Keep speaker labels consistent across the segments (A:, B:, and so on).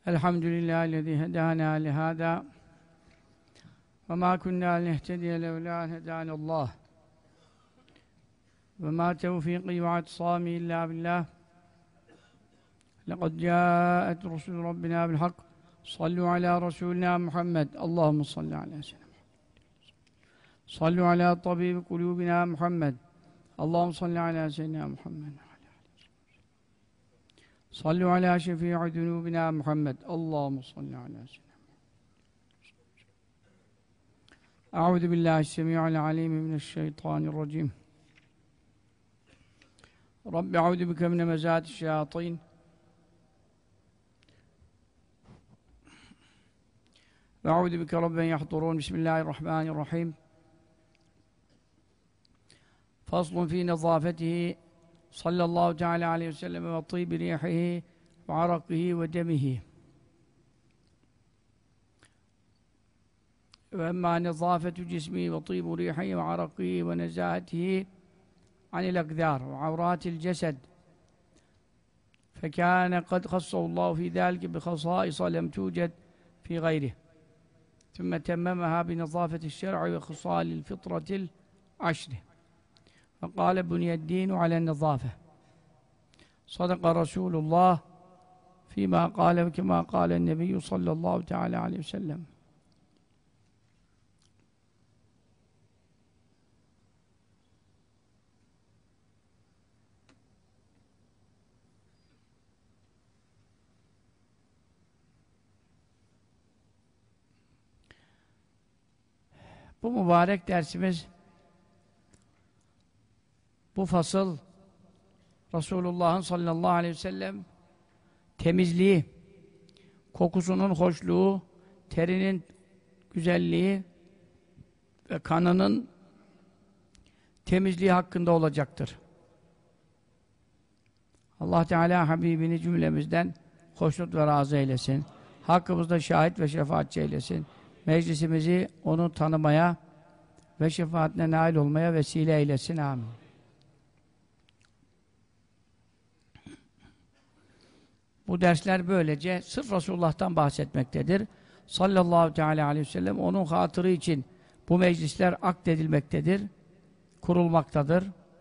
A: Elhamdülillahillezî hedâna lihâdâ ve mâ kunnâ linehtediye levlâ en hedânallâh ve mâ tevfîkî ve atsâmî illâ billâh. Lekad câet rusûlü Rabbinâ bil hak. Sallu alâ Resûlinâ Muhammed. Allahümme salli alâ seyyidina Muhammed. Sallu alâ tabîbi kulûbinâ Muhammed. Allahümme salli alâ seyyidina Muhammed. Sallu alâ şefî'i zunûbinâ Muhammed. Allahümme salli alâ seyyidina Muhammed. Eûzu billâhissemî'il alîm mineşşeytânirracîm. Rabbi eûzu bike min hemezâti'ş-şeyâtîn. Ve eûzu bike rabben yahdurûn. Bismillahirrahmanirrahim. Faslun fî nezâfetihi sallallahu teâlâ aleyhi ve sellem ve tîbi rihihi ve arakihi ve demihi. Ve emmâ nezâfetu cismihi ve tîbu rihihi ve arakihi ve nezâhetihi anil akdâr ve avrâtil cesed. Fekâne kad khassahullâhu fî zâlike bi khasâisa lem tûced fî gayrih. Sümme temmemehâ bi nezâfeti'ş-şer'i ve khısâlil fitratil aşri. Ve kâle bunyeddînu alen nezâfe. Sadaka Resulullah fîmâ kâle ve kemâ kâlen nebiyyü sallallahu teâlâ aleyhi ve sellem. Bu mübarek dersimiz, bu fasıl Resulullah'ın sallallahu aleyhi ve sellem temizliği, kokusunun hoşluğu, terinin güzelliği ve kanının temizliği hakkında olacaktır. Allah Teala Habibini cümlemizden hoşnut ve razı eylesin. Hakkımızda şahit ve şefaatçi eylesin. Meclisimizi onu tanımaya ve şefaatine nail olmaya vesile eylesin. Amin. Bu dersler böylece sırf Resulullah'tan bahsetmektedir. Sallallahu teala aleyhi ve sellem onun hatırı için bu meclisler akdedilmektedir, kurulmaktadır.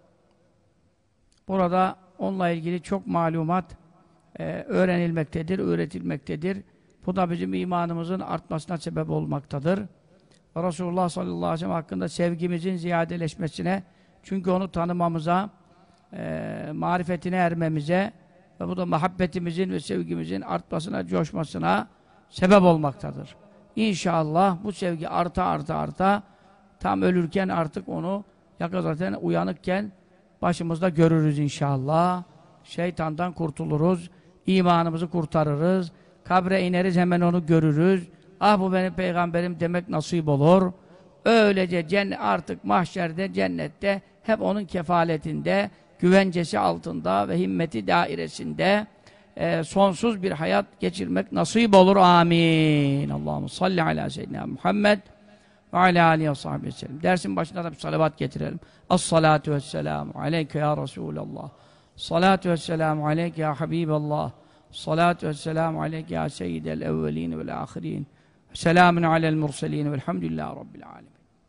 A: Burada onunla ilgili çok malumat öğrenilmektedir, öğretilmektedir. Bu da bizim imanımızın artmasına sebep olmaktadır. Resulullah sallallahu aleyhi ve sellem hakkında sevgimizin ziyadeleşmesine, çünkü onu tanımamıza, marifetine ermemize ve bu da muhabbetimizin ve sevgimizin artmasına, coşmasına sebep olmaktadır. İnşallah bu sevgi arta tam ölürken artık onu zaten uyanıkken başımızda görürüz inşallah. Şeytandan kurtuluruz, imanımızı kurtarırız, kabre ineriz, hemen onu görürüz. Ah bu benim peygamberim demek nasip olur. Öylece artık mahşerde, cennette hep onun kefaletinde, güvencesi altında ve himmeti dairesinde sonsuz bir hayat geçirmek nasip olur. Amin. Allahümme salli ala seyyidina Muhammed ve ala aleyhi ve sahibi sellem. Dersin başında da bir salavat getirelim. As-salatu vesselamu aleyke ya Resulallah. Salatu vesselamu aleyke ya Habiballah. Salatu vesselamu aleyke ya seyyidel evvelin vel ahirin. Selamun alel murselin velhamdülillahi rabbil alemin.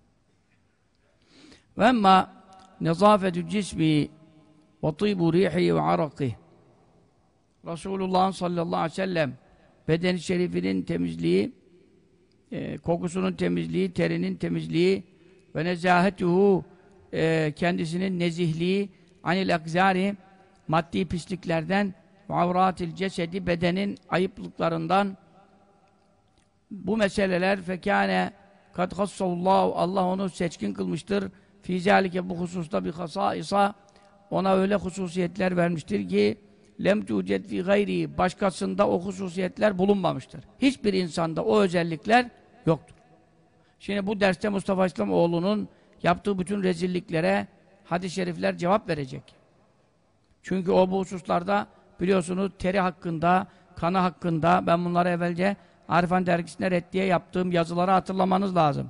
A: Ve emma nezâfetü cismi ve tîbu rihi ve arakih. Resulullah sallallahu aleyhi ve sellem beden-i şerifinin temizliği, kokusunun temizliği, terinin temizliği ve nezâhetuhu, kendisinin nezihliği, anil akzâri, maddi pisliklerden ve avratil cesedi, bedenin ayıplıklarından, bu meseleler fekâne kad hassallâhu, Allah onu seçkin kılmıştır. Fî zâlike, bu hususta bir hasâisa, ona öyle hususiyetler vermiştir ki lem tûced fî gayri, başkasında o hususiyetler bulunmamıştır. Hiçbir insanda o özellikler yoktur. Şimdi bu derste Mustafa İslamoğlu'nun yaptığı bütün rezilliklere hadis-i şerifler cevap verecek. Çünkü o bu hususlarda biliyorsunuz teri hakkında, kanı hakkında, ben bunları evvelce Arifan dergisine reddiye yaptığım yazıları hatırlamanız lazım.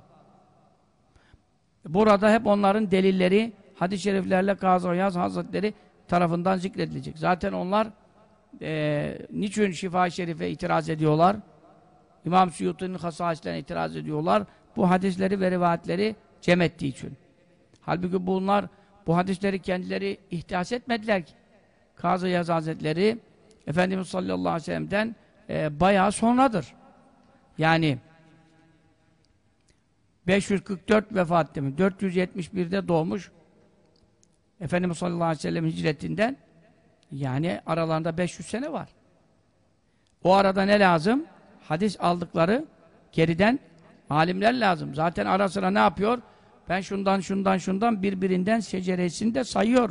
A: Burada hep onların delilleri hadis-i şeriflerle Kazı İyaz Hazretleri tarafından zikredilecek. Zaten onlar Niçin Şifa-i Şerif'e itiraz ediyorlar? İmam Suyuti'nin hasaislerine itiraz ediyorlar. Bu hadisleri ve rivayetleri cem ettiği için. Halbuki bunlar bu hadisleri kendileri ihtisas etmediler ki. Kazı Yaz Hazretleri Efendimiz sallallahu aleyhi ve sellem'den bayağı sonradır. Yani 544 vefat demiş. 471'de doğmuş. Efendimiz sallallahu aleyhi ve sellem hicretinden yani aralarında 500 sene var. O arada ne lazım? Hadis aldıkları geriden alimler lazım. Zaten ara sıra ne yapıyor? Ben şundan birbirinden şeceresini de sayıyor.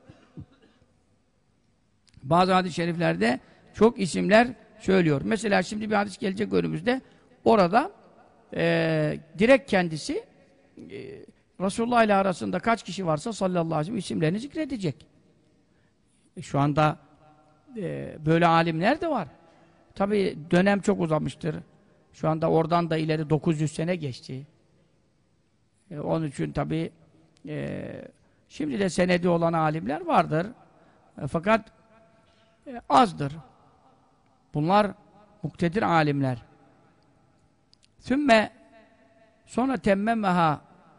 A: Bazı hadis-i şeriflerde çok isimler söylüyor. Mesela şimdi bir hadis gelecek önümüzde. Orada direkt kendisi Resulullah ile arasında kaç kişi varsa sallallahu aleyhi ve sellem isimlerini zikredecek. Şu anda böyle alimler de var. Tabii dönem çok uzamıştır. Şu anda oradan da ileri 900 sene geçti. Onun için tabii şimdi de senedi olan alimler vardır. Fakat azdır. Bunlar muktedir alimler. Sonra temmemeha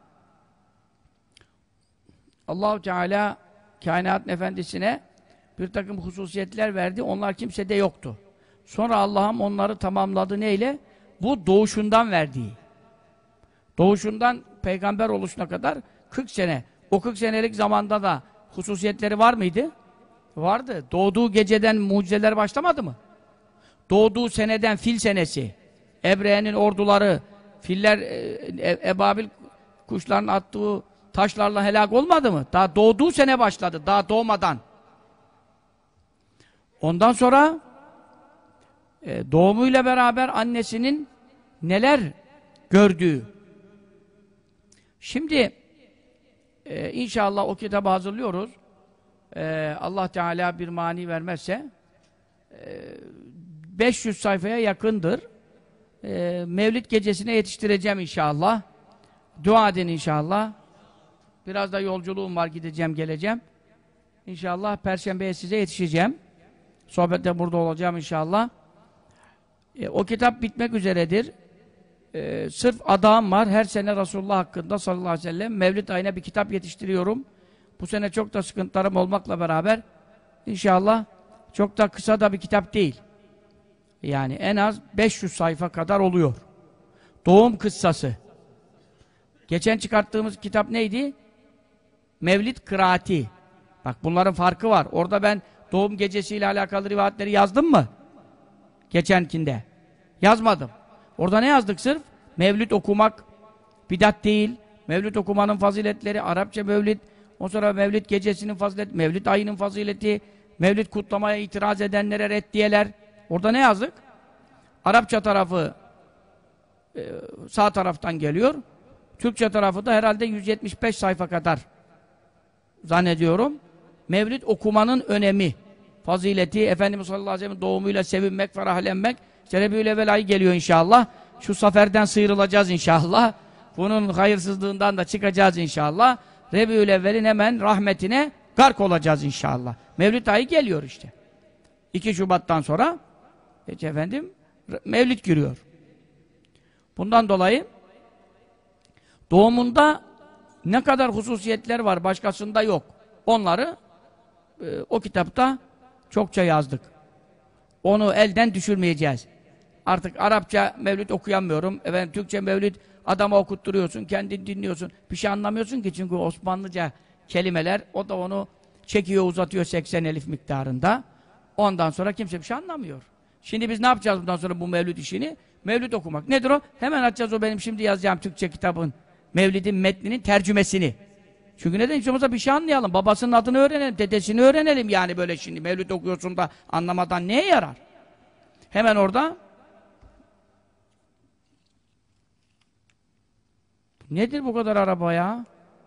A: Allah-u Teala kainatın efendisine bir takım hususiyetler verdi. Onlar kimsede yoktu. Sonra Allah'ım onları tamamladı neyle? Bu doğuşundan verdiği. Doğuşundan peygamber oluşuna kadar 40 sene. O 40 senelik zamanda da hususiyetleri var mıydı? Vardı. Doğduğu geceden mucizeler başlamadı mı? Doğduğu seneden fil senesi. Ebrehe'nin orduları, filler, ebabil kuşların attığı taşlarla helak olmadı mı? Daha doğduğu sene başladı. Daha doğmadan. Ondan sonra doğumuyla beraber annesinin neler gördüğü. Şimdi inşallah o kitabı hazırlıyoruz. Allah Teala bir mani vermezse 500 sayfaya yakındır. Mevlid gecesine yetiştireceğim inşallah. Dua edin inşallah. Biraz da yolculuğum var, gideceğim, geleceğim. İnşallah Perşembe'ye size yetişeceğim. Sohbette burada olacağım inşallah. O kitap bitmek üzeredir. Sırf adağım var. Her sene Resulullah hakkında sallallahu aleyhi ve sellem Mevlid ayına bir kitap yetiştiriyorum. Bu sene çok da sıkıntılarım olmakla beraber inşallah çok da kısa da bir kitap değil. Yani en az 500 sayfa kadar oluyor. Doğum kıssası. Geçen çıkarttığımız kitap neydi? Mevlid kıraati. Bak bunların farkı var. Orada ben doğum gecesiyle alakalı rivayetleri yazdım mı? Geçenkinde. Yazmadım. Orada ne yazdık sırf? Mevlid okumak bidat değil. Mevlid okumanın faziletleri, Arapça mevlid, ondan sonra mevlid gecesinin fazileti, mevlid ayının fazileti, mevlid kutlamaya itiraz edenlere reddiyeler. Orada ne yazdık? Arapça tarafı sağ taraftan geliyor. Türkçe tarafı da herhalde 175 sayfa kadar zannediyorum. Mevlid okumanın önemi, fazileti, Efendimiz sallallahu aleyhi ve sellem doğumuyla sevinmek, ferahlenmek. İşte Rebiül-Evvel ayı geliyor inşallah. Şu saferden sıyrılacağız inşallah. Bunun hayırsızlığından da çıkacağız inşallah. Rebiül-Evvel'in hemen rahmetine gark olacağız inşallah. Mevlid ayı geliyor işte. 2 Şubat'tan sonra efendim Mevlid giriyor. Bundan dolayı doğumunda ne kadar hususiyetler var, başkasında yok. Onları o kitapta çokça yazdık. Onu elden düşürmeyeceğiz. Artık Arapça mevlid okuyamıyorum. Efendim Türkçe mevlid adama okutturuyorsun, kendin dinliyorsun. Bir şey anlamıyorsun ki çünkü Osmanlıca kelimeler, o da onu çekiyor, uzatıyor 80 elif miktarında. Ondan sonra kimse bir şey anlamıyor. Şimdi biz ne yapacağız bundan sonra bu mevlid işini? Mevlid okumak. Nedir o? Hemen açacağız o benim şimdi yazacağım Türkçe kitabın. Mevlidin metninin tercümesini. Çünkü neden? Hiç olmazsa bir şey anlayalım. Babasının adını öğrenelim, dedesini öğrenelim yani böyle şimdi. Mevlid okuyorsun da anlamadan neye yarar? Hemen orada nedir bu kadar araba ya?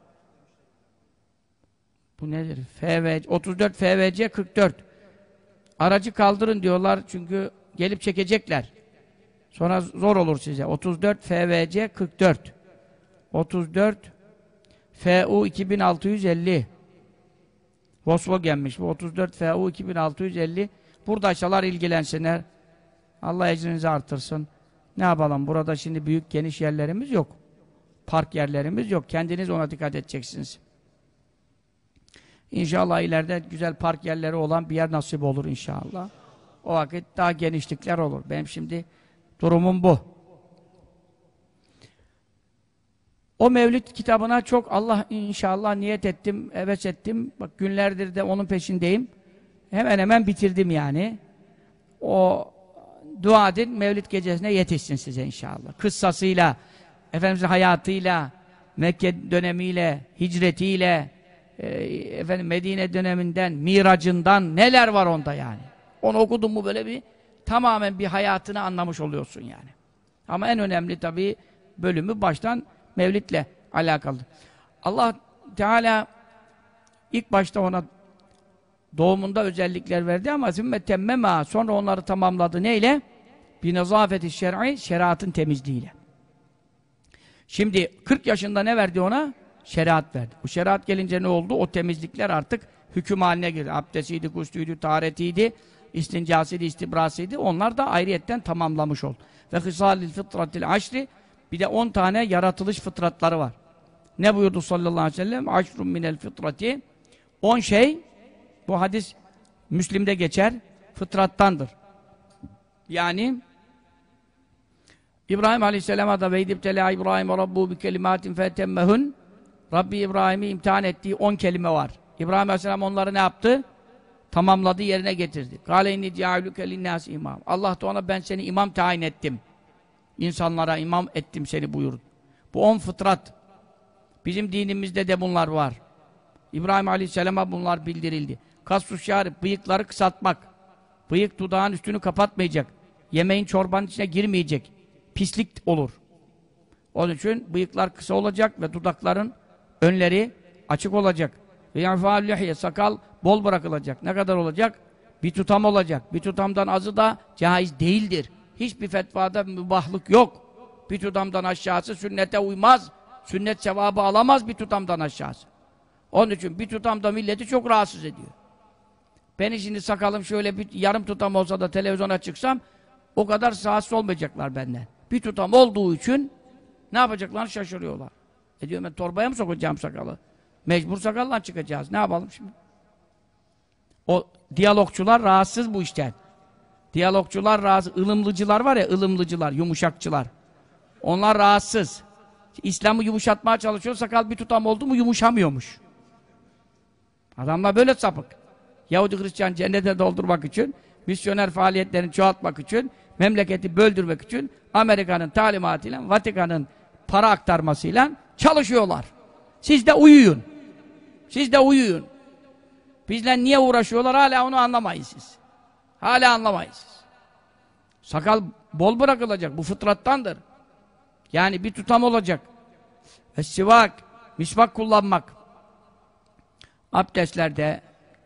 A: Bu nedir? 34 FVC 44. Aracı kaldırın diyorlar çünkü gelip çekecekler. Sonra zor olur size. 34 FVC 44. 34 FU 2650. Volkswagen'miş bu. 34 FU 2650. Buradaysalar ilgilensinler. Allah ecrinizi artırsın. Ne yapalım? Burada şimdi büyük geniş yerlerimiz yok. Park yerlerimiz yok. Kendiniz ona dikkat edeceksiniz. İnşallah ileride güzel park yerleri olan bir yer nasip olur inşallah. O vakit daha genişlikler olur. Benim şimdi durumum bu. O Mevlid kitabına çok Allah inşallah niyet ettim, heves ettim. Bak günlerdir de onun peşindeyim. Hemen hemen bitirdim yani. O dua edin, Mevlid gecesine yetişsin size inşallah. Kıssasıyla, Efendimiz'in hayatıyla, Mekke dönemiyle, hicretiyle, Medine döneminden, miracından neler var onda yani. Onu okudun mu böyle bir tamamen bir hayatını anlamış oluyorsun yani. Ama en önemli tabii bölümü baştan Mevlid'le alakalı. Allah Teala ilk başta ona doğumunda özellikler verdi ama zümmetemmema sonra onları tamamladı. Neyle? Binazafeti şer'i, şeriatın temizliğiyle. Şimdi 40 yaşında ne verdi ona? Şeriat verdi. Bu şeriat gelince ne oldu? O temizlikler artık hüküm haline girdi. Abdestiydi, guslüydü, taharetiydi, istincasıydı, istibrasıydı. Onlar da ayrıyetten tamamlamış oldu. Ve hısâlil fıtratil aşri, bir de 10 tane yaratılış fıtratları var. Ne buyurdu sallallahu aleyhi ve sellem? Aşrun minel fıtrati. 10 şey, bu hadis Müslim'de geçer, fıtrattandır. Yani İbrahim Aleyhisselam'a da veydibtela İbrahim Rabbu bi kelimatin fetemmehun, Rabbi İbrahim'i imtihan ettiği 10 kelime var. İbrahim Aleyhisselam onları ne yaptı? Tamamladı, yerine getirdi. Kâle inni cealüke linnâsi imam. Allah da ona ben seni imam tayin ettim. İnsanlara imam ettim seni buyurdu. Bu 10 fıtrat. Bizim dinimizde de bunlar var. İbrahim Aleyhisselam'a bunlar bildirildi. Kas-ı şâri, bıyıkları kısaltmak. Bıyık dudağın üstünü kapatmayacak. Yemeğin çorbanın içine girmeyecek. Pislik olur. Onun için bıyıklar kısa olacak ve dudakların önleri açık olacak. Ve yanfâ'l lihye, sakal bol bırakılacak. Ne kadar olacak? Bir tutam olacak. Bir tutamdan azı da caiz değildir. Hiçbir fetvada mübahlık yok. Bir tutamdan aşağısı sünnete uymaz. Sünnet sevabı alamaz bir tutamdan aşağısı. Onun için bir tutamda milleti çok rahatsız ediyor. Beni şimdi sakalım şöyle bir yarım tutam olsa da televizyona çıksam o kadar rahatsız olmayacaklar benden. Bir tutam olduğu için ne yapacaklar? Şaşırıyorlar. Diyorum ben torbaya mı sokacağım sakalı? Mecbur sakalla çıkacağız. Ne yapalım şimdi? O diyalogçular rahatsız bu işten. Diyalogçular rahatsız. Ilımlıcılar var ya, ılımlıcılar, yumuşakçılar. Onlar rahatsız. İslam'ı yumuşatmaya çalışıyor, sakal bir tutam oldu mu yumuşamıyormuş. Adamlar böyle sapık. Yahudi Hristiyan cennete doldurmak için, misyoner faaliyetlerini çoğaltmak için, memleketi böldürmek için Amerika'nın talimatıyla, Vatikan'ın para aktarmasıyla çalışıyorlar. Siz de uyuyun. Siz de uyuyun. Bizle niye uğraşıyorlar hala onu anlamayın siz. Hala anlamayın siz. Sakal bol bırakılacak. Bu fıtrattandır. Yani bir tutam olacak. Sivak, misvak kullanmak. Abdestlerde,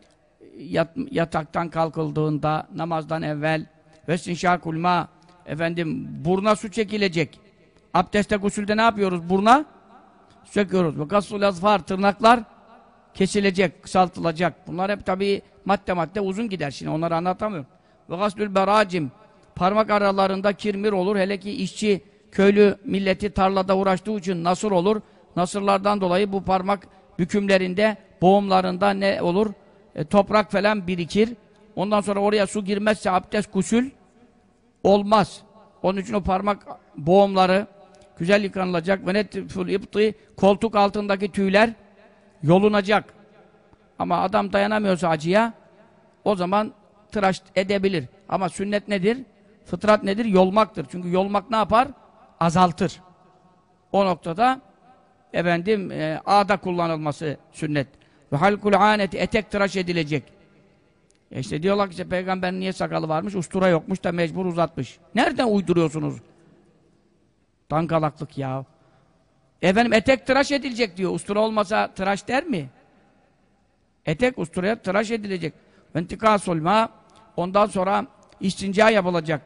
A: yataktan kalkıldığında, namazdan evvel, vestinşâkul mâ, buruna su çekilecek. Abdestte, gusülde ne yapıyoruz? Buruna su çekiyoruz. Ve gassul azfar, tırnaklar kesilecek, kısaltılacak. Bunlar hep tabii madde uzun gider. Şimdi onları anlatamıyorum. Ve gaslül beracim, parmak aralarında kirmir olur. Hele ki işçi, köylü milleti tarlada uğraştığı için nasır olur. Nasırlardan dolayı bu parmak bükümlerinde, boğumlarında ne olur? Toprak falan birikir. Ondan sonra oraya su girmezse abdest, gusül olmaz. Onun için o parmak boğumları güzel yıkanılacak. Ve netful ibti, koltuk altındaki tüyler yolunacak. Ama adam dayanamıyorsa acıya, o zaman tıraş edebilir. Ama sünnet nedir? Fıtrat nedir? Yolmaktır. Çünkü yolmak ne yapar? Azaltır. O noktada ağda kullanılması sünnet. Ve halkul aneti, etek tıraş edilecek. İşte diyorlar ki işte peygamberin niye sakalı varmış? Ustura yokmuş da mecbur uzatmış. Nereden uyduruyorsunuz? Dangalaklık ya. Etek tıraş edilecek diyor. Ustura olmasa tıraş der mi? Etek usturaya tıraş edilecek. Ventikâsul mâ, ondan sonra istinca yapılacak.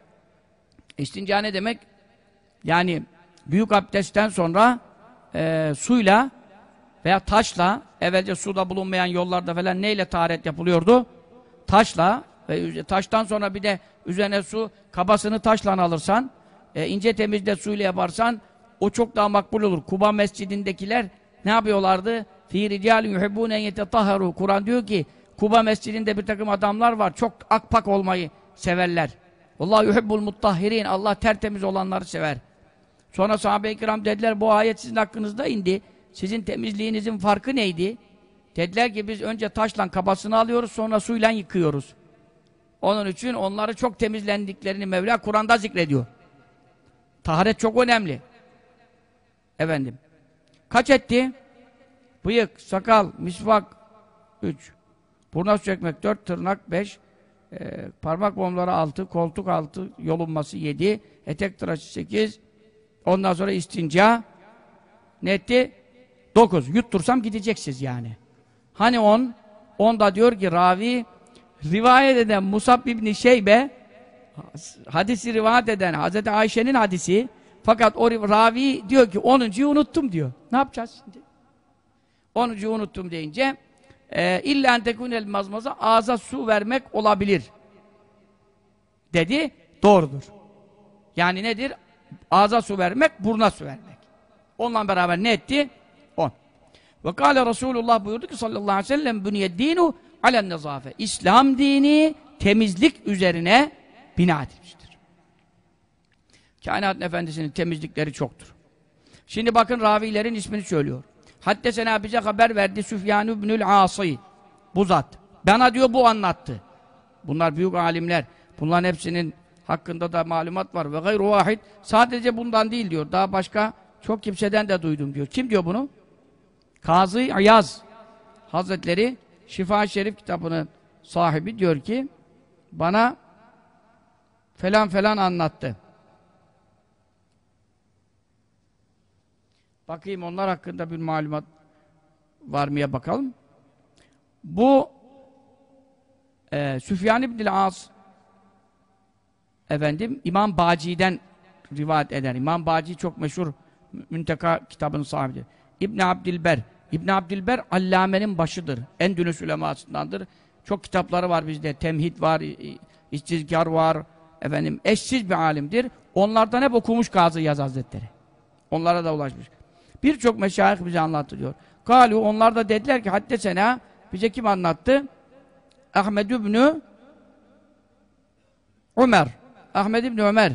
A: İstinca ne demek? Yani büyük abdestten sonra suyla veya taşla, evvelce suda bulunmayan yollarda falan neyle taharet yapılıyordu? Taşla, ve taştan sonra bir de üzerine su, kabasını taşla alırsan, ince temizle suyla yaparsan o çok daha makbul olur. Kuba mescidindekiler ne yapıyorlardı? Fî ricâlin yuhibbûne en yetetahharû. Kur'an diyor ki Kuba mescidinde bir takım adamlar var. Çok akpak olmayı severler. Vallahu yuhibbul muttahhirin. Allah tertemiz olanları sever. Sonra sahabe-i kiram dediler bu ayet sizin hakkınızda indi. Sizin temizliğinizin farkı neydi? Dediler ki biz önce taşla kabasını alıyoruz sonra suyla yıkıyoruz. Onun için onları çok temizlendiklerini Mevla Kur'an'da zikrediyor. Taharet çok önemli. Efendim. Kaç etti? Bıyık, sakal, misvak 3. Burna su çekmek 4, tırnak 5, parmak bomları 6, koltuk 6, yolunması 7, etek tıraşı 8, ondan sonra istinca ne etti? 9. Yuttursam gideceksiniz yani. Hani 10? 10'da diyor ki ravi, rivayet eden Musab İbni Şeybe, hadisi rivayet eden Hazreti Ayşe'nin hadisi, fakat o ravi diyor ki 10'uncuyu unuttum diyor. Ne yapacağız şimdi? 10'uncuyu unuttum deyince illa en tekunel mazmaza ağza su vermek olabilir dedi. Doğrudur. Yani nedir? Ağza su vermek, buruna su vermek. Onunla beraber ne etti? 10. Ve kâle Resulullah buyurdu ki sallallahu aleyhi ve sellem bünyeddînu alen nezâfe. İslam dini temizlik üzerine bina edilmiştir. Kainatın Efendisi'nin temizlikleri çoktur. Şimdi bakın ravilerin ismini söylüyor. Haddesena bize haber verdi Süfyan ibnül Asî. Bu zat. Bana diyor bu anlattı. Bunlar büyük alimler. Bunların hepsinin hakkında da malumat var. Ve gayru vahid. Sadece bundan değil diyor. Daha başka çok kimseden de duydum diyor. Kim diyor bunu? Kazı İyaz Hazretleri Şifa-i Şerif kitabının sahibi diyor ki bana falan falan anlattı. Bakayım onlar hakkında bir malumat var mıya bakalım. Bu Süfyan ibn-i As efendim İmam Baci'den rivayet eder. İmam Baci çok meşhur Münteka kitabının sahibidir. İbn Abdilber. İbn Abdilber Allame'nin başıdır. Endülüs ulemasındandır. Çok kitapları var bizde. Temhid var, İstizkar var. Efendim eşsiz bir alimdir. Onlardan hep okumuş Kazı İyaz Hazretleri. Onlara da ulaşmış. Birçok meşayih bize anlattı diyor. Kâlu onlar da dediler ki haddesena bize kim anlattı? Ahmed ibn Ömer. Ahmed ibn Ömer.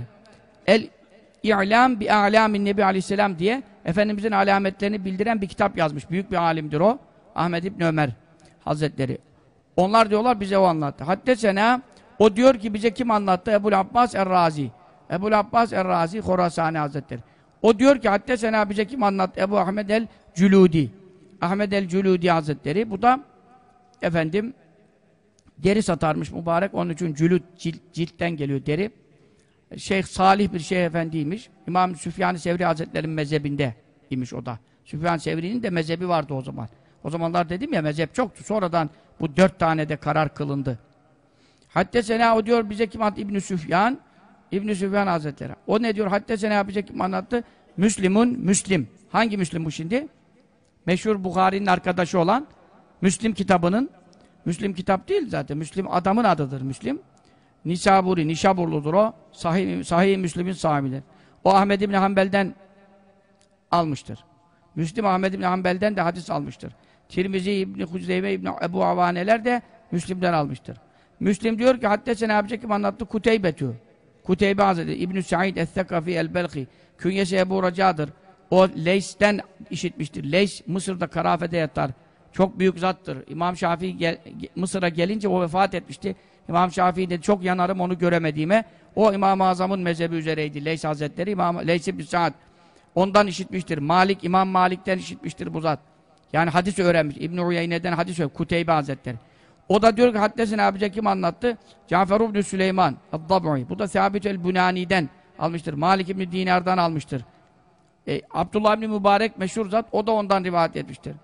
A: El-İ'lam bi a'lamin Nebi Aleyhisselam diye Efendimizin alametlerini bildiren bir kitap yazmış. Büyük bir alimdir o. Ahmed ibn Ömer Hazretleri. Onlar diyorlar bize o anlattı. Haddesena o diyor ki bize kim anlattı? Ebu'l Abbas Er-Razi. Ebu'l Abbas Er-Razi Horasani Hazretleri. O diyor ki haddesena bize kim anlattı? Ebu Ahmed el-Cüludi. Ahmed el-Cüludi Hazretleri. Bu da efendim deri satarmış mübarek. Onun için cülud ciltten geliyor deri. Şeyh Salih bir şeyh efendiymiş. İmam Süfyan-ı Sevri Hazretleri'nin mezhebinde imiş o da. Süfyan-ı Sevri'nin de mezhebi vardı o zaman. O zamanlar dedim ya mezhep çoktu. Sonradan bu 4 tane de karar kılındı. Haddesena o diyor bize kim anlattı? İbn-i Süfyan. İbn-i Süfyan Hazretleri. O ne diyor? Haddesena bize kim anlattı? Müslim. Hangi Müslim bu şimdi? Meşhur Bukhari'nin arkadaşı olan Müslim kitabının, Müslim kitap değil zaten. Müslim adamın adıdır Müslim. Nisaburi, Nişaburludur o. Sahih Müslim'in sahibidir. O Ahmed İbni Hanbel'den almıştır. Müslim Ahmed İbni Hanbel'den de hadis almıştır. Tirmizi İbni Huzeyme İbni Ebu Avaneler de Müslim'den almıştır. Müslim diyor ki haddesena bize kim anlattı? Kuteybetü. Kuteybe Hazretleri, İbn-i Sa'id Es-Sekafi El-Belki, künyesi Ebu Raca'dır. O Leys'ten işitmiştir. Leys, Mısır'da Karafe'de yatar. Çok büyük zattır. İmam Şafii Mısır'a gelince o vefat etmişti. İmam Şafii dedi, çok yanarım onu göremediğime. O İmam-ı Azam'ın mezhebi üzereydi. Leys Hazretleri, Leys ibn Sa'd. Ondan işitmiştir. İmam Malik'ten işitmiştir bu zat. Yani hadis öğrenmiş. İbn-i Uyeyne'den hadis öğrenmiş. Kuteybe Hazretleri. O da diyor ki haddesine abice kim anlattı? Cafer ibn Süleyman Ad-Dab'i. Bu da Sabit el-Bunani'den almıştır. Malik ibn Dinar'dan almıştır. Abdullah ibn Mübarek meşhur zat. O da ondan rivayet etmiştir.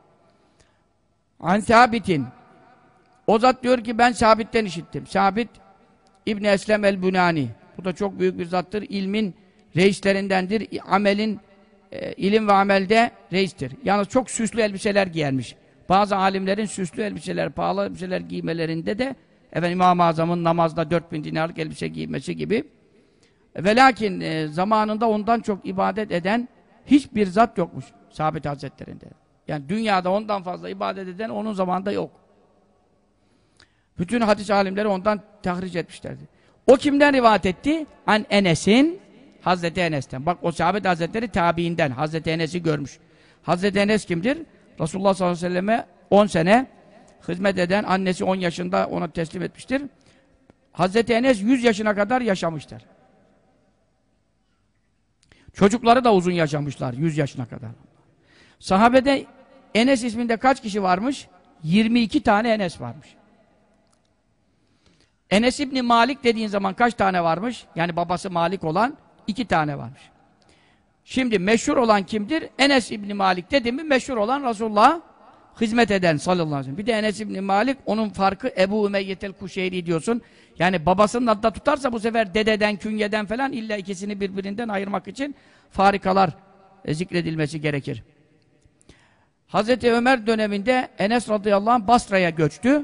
A: An Sabit'in. O zat diyor ki ben Sabit'ten işittim. Sabit İbn Eslem el-Bunani. Bu da çok büyük bir zattır. İlmin reislerindendir. İlim ve amelde reistir. Yalnız çok süslü elbiseler giyermiş. Bazı alimlerin süslü elbiseler, pahalı elbiseler giymelerinde de efendim İmam-ı Azam'ın namazda 4000 dinarlık elbise giymesi gibi. Ve lakin zamanında ondan çok ibadet eden hiçbir zat yokmuş Sahabe Hazretlerinde. Yani dünyada ondan fazla ibadet eden onun zamanında yok. Bütün hadis alimleri ondan tahric etmişlerdi. O kimden rivayet etti? An Enes'in, Hazreti Enes'ten. Bak o Sahabe Hazretleri tabiinden. Hazreti Enes'i görmüş. Hazreti Enes kimdir? Resulullah sallallahu aleyhi ve selleme 10 sene hizmet eden, annesi 10 yaşında ona teslim etmiştir. Hazreti Enes 100 yaşına kadar yaşamıştır. Çocukları da uzun yaşamışlar 100 yaşına kadar. Sahabede Enes isminde kaç kişi varmış? 22 tane Enes varmış. Enes İbni Malik dediğin zaman kaç tane varmış? Yani babası Malik olan 2 tane varmış. Şimdi meşhur olan kimdir? Enes İbni Malik dedi mi meşhur olan Resulullah'a hizmet eden sallallahu aleyhi ve sellem. Bir de Enes İbni Malik, onun farkı Ebu Ümeyyetel Kuşeyri diyorsun. Yani babasının adını tutarsa bu sefer dededen, künyeden falan illa ikisini birbirinden ayırmak için farikalar zikredilmesi gerekir. Hazreti Ömer döneminde Enes radıyallahu anh Basra'ya göçtü.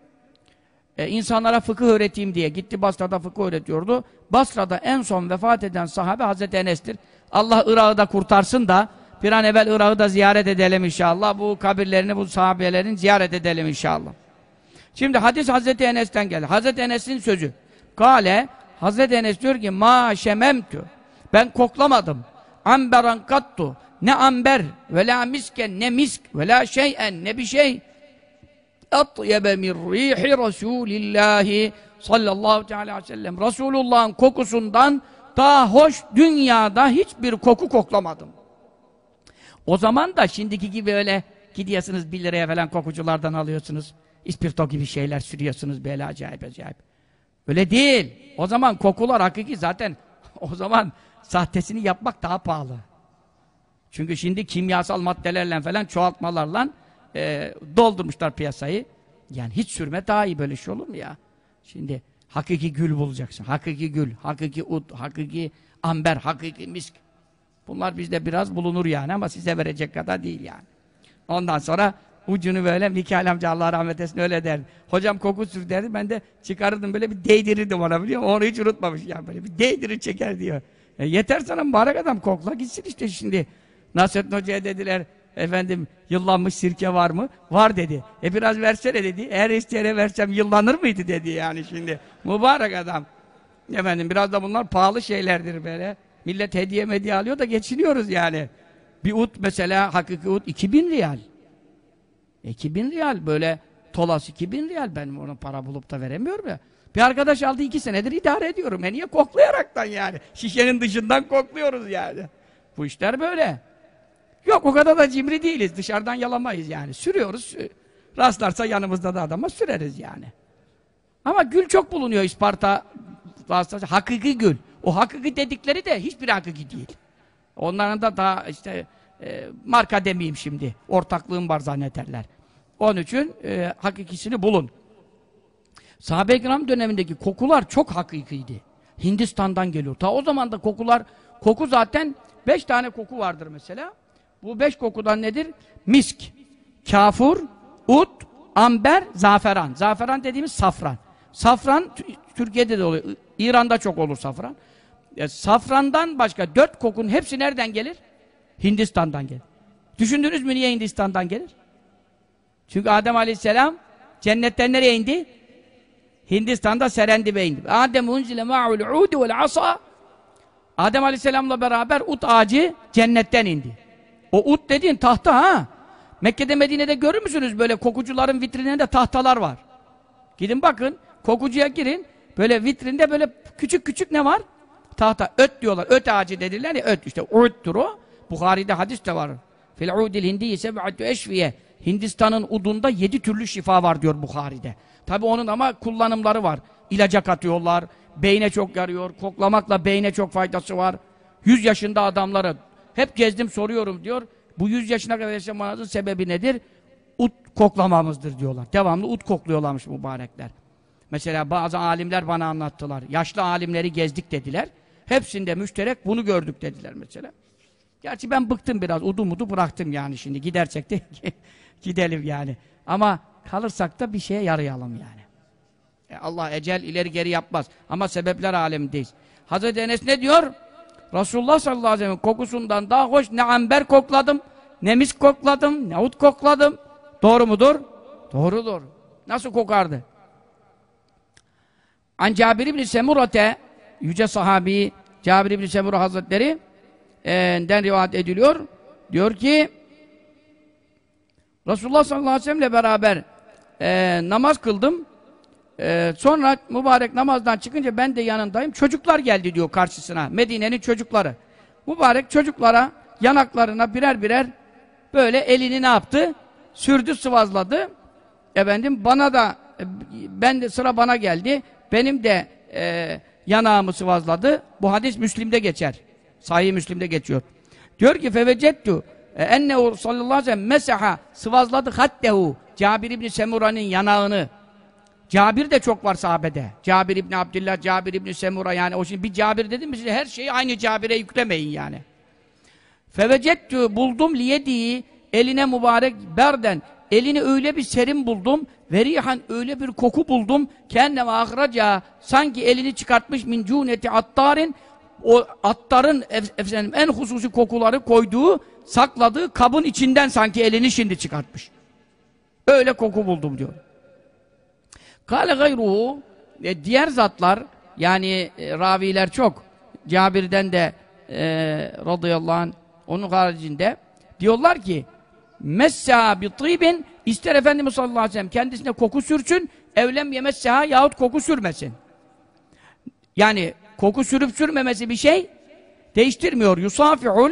A: İnsanlara fıkıh öğreteyim diye gitti, Basra'da fıkıh öğretiyordu. Basra'da en son vefat eden sahabe Hazreti Enes'tir. Allah Irak'ı da kurtarsın da bir an evvel Irak'ı da ziyaret edelim inşallah. Bu kabirlerini, bu sahabelerin ziyaret edelim inşallah. Şimdi hadis Hazreti Enes'ten geldi. Hazreti Enes'in sözü. Kale, Hazreti Enes diyor ki ma şememtü. Ben koklamadım. Amberan kattu. Ne amber ve la misken, ne misk ve la şeyen, ne bir şey. Atyebe min rihi Resulillahi sallallahu teala aleyhi ve sellem. Resulullah'ın kokusundan daha hoş dünyada hiçbir koku koklamadım. O zaman da şimdiki gibi öyle gidiyorsunuz 1 liraya falan kokuculardan alıyorsunuz. İspirto gibi şeyler sürüyorsunuz böyle acayip acayip. Öyle değil. O zaman kokular hakiki zaten o zaman sahtesini yapmak daha pahalı. Çünkü şimdi kimyasal maddelerle falan çoğaltmalarla doldurmuşlar piyasayı. Yani hiç sürme daha iyi, böyle şey olur mu ya? Şimdi hakiki gül bulacaksın. Hakiki gül, hakiki ut, hakiki amber, hakiki misk. Bunlar bizde biraz bulunur yani ama size verecek kadar değil yani. Ondan sonra ucunu böyle Mikail amca Allah rahmet etsin öyle derdi. Hocam koku sür derdi. Ben de çıkarırdım böyle bir değdirirdim ona, biliyor musun? Onu hiç unutmamış yani, böyle bir değdirir çeker diyor. Yeter sana mübarek adam, kokla gitsin işte şimdi. Nasrettin Hoca'ya dediler efendim yıllanmış sirke var mı? Var dedi. Biraz versene dedi. Eğer isteyene versem yıllanır mıydı dedi yani şimdi. Mübarek adam. Efendim biraz da bunlar pahalı şeylerdir böyle. Millet hediye medya alıyor da geçiniyoruz yani. Bir ut mesela, hakiki ut 2000 riyal. 2000 riyal böyle tolas 2000 riyal, ben ona para bulup da veremiyorum ya. Bir arkadaş aldı 2 senedir idare ediyorum. Niye? Koklayaraktan yani. Şişenin dışından kokluyoruz yani. Bu işler böyle. Yok o kadar da cimri değiliz. Dışarıdan yalamayız yani. Sürüyoruz. Rastlarsa yanımızda da adama süreriz yani. Ama gül çok bulunuyor Isparta. Hakiki gül. O hakiki dedikleri de hiçbir hakiki değil. Onların da daha işte marka demeyeyim şimdi. Ortaklığım var zannederler. Onun için hakikisini bulun. Sahabe-i kiram dönemindeki kokular çok hakikiydi. Hindistan'dan geliyor. Ta o zaman da koku zaten 5 tane koku vardır mesela. Bu 5 kokudan nedir? Misk, kafur, ut, amber, zaferan. Zaferan dediğimiz safran. Safran Türkiye'de de oluyor. İran'da çok olur safran. Safrandan başka 4 kokun hepsi nereden gelir? Hindistan'dan gelir. Düşündünüz mü niye Hindistan'dan gelir? Çünkü Adem Aleyhisselam cennetten nereye indi? Hindistan'da Serendip'e indi. Adem unzile ma'ul udi vel asa. Adem Aleyhisselam'la beraber ut ağacı cennetten indi. O ut dediğin tahta ha. Mekke'de Medine'de görür müsünüz böyle kokucuların vitrininde tahtalar var. Gidin bakın, kokucuya girin. Böyle vitrinde böyle küçük küçük ne var? Tahta, öt diyorlar. Öt ağacı dediler ya, öt işte. Uttur o. Bukhari'de hadis de var. Fil udil hindi seb'atu eşviye. Hindistan'ın udunda 7 türlü şifa var diyor Bukhari'de. Tabi onun ama kullanımları var. İlaca katıyorlar. Beyne çok yarıyor. Koklamakla beyne çok faydası var. 100 yaşında adamları hep gezdim soruyorum diyor. Bu 100 yaşına kadar yaşamanızın sebebi nedir? Ut koklamamızdır diyorlar. Devamlı ut kokluyorlarmış mübarekler. Mesela bazı alimler bana anlattılar. Yaşlı alimleri gezdik dediler. Hepsinde müşterek bunu gördük dediler mesela. Gerçi ben bıktım biraz. Udu bıraktım yani şimdi. Gidersek de gidelim yani. Ama kalırsak da bir şeye yarayalım yani. Allah ecel ileri geri yapmaz. Ama sebepler alemindeyiz. Hazreti Enes ne diyor? Resulullah sallallahu aleyhi ve sellem kokusundan daha hoş ne amber kokladım, ne misk kokladım, ne ut kokladım. Doğru mudur? Doğrudur. Nasıl kokardı? An Cabir ibn Semurate, yüce sahabi Cabir ibn Semura Hazretleri den rivayet ediliyor. Diyor ki Resulullah sallallahu aleyhi ve sellemle beraber namaz kıldım. Sonra mübarek namazdan çıkınca ben de yanındayım. Çocuklar geldi diyor karşısına. Medine'nin çocukları. Mübarek çocuklara, yanaklarına birer birer böyle elini ne yaptı? Sürdü, sıvazladı. Efendim bana da ben de sıra bana geldi. Benim de yanağımı sıvazladı. Bu hadis Müslim'de geçer. Sahih Müslim'de geçiyor. Diyor ki fevecettu ennehu sallallahu aleyhi ve sellem mesaha sıvazladı haddehu Cabir İbni Semura'nın yanağını. Cabir de çok var sahabede. Cabir İbni Abdillah, Cabir İbni Semura yani o şimdi bir Cabir dedim mi size her şeyi aynı Cabir'e yüklemeyin yani. Fevecettu buldum liyediği eline mübarek berden elini öyle bir serin buldum verihan öyle bir koku buldum kendime ahraca sanki elini çıkartmış min cuneti attarin o attarın efendim en hususi kokuları koyduğu sakladığı kabın içinden sanki elini şimdi çıkartmış. Öyle koku buldum diyor. Kâle gayruhu diğer zatlar yani raviler çok. Cabir'den de radıyallahu anh onun haricinde diyorlar ki messâ bi tîbin ister Efendimiz sallallahu aleyhi ve sellem kendisine koku sürsün evlem yemessâ yahut koku sürmesin. Yani koku sürüp sürmemesi bir şey değiştirmiyor. Yusâfi'ul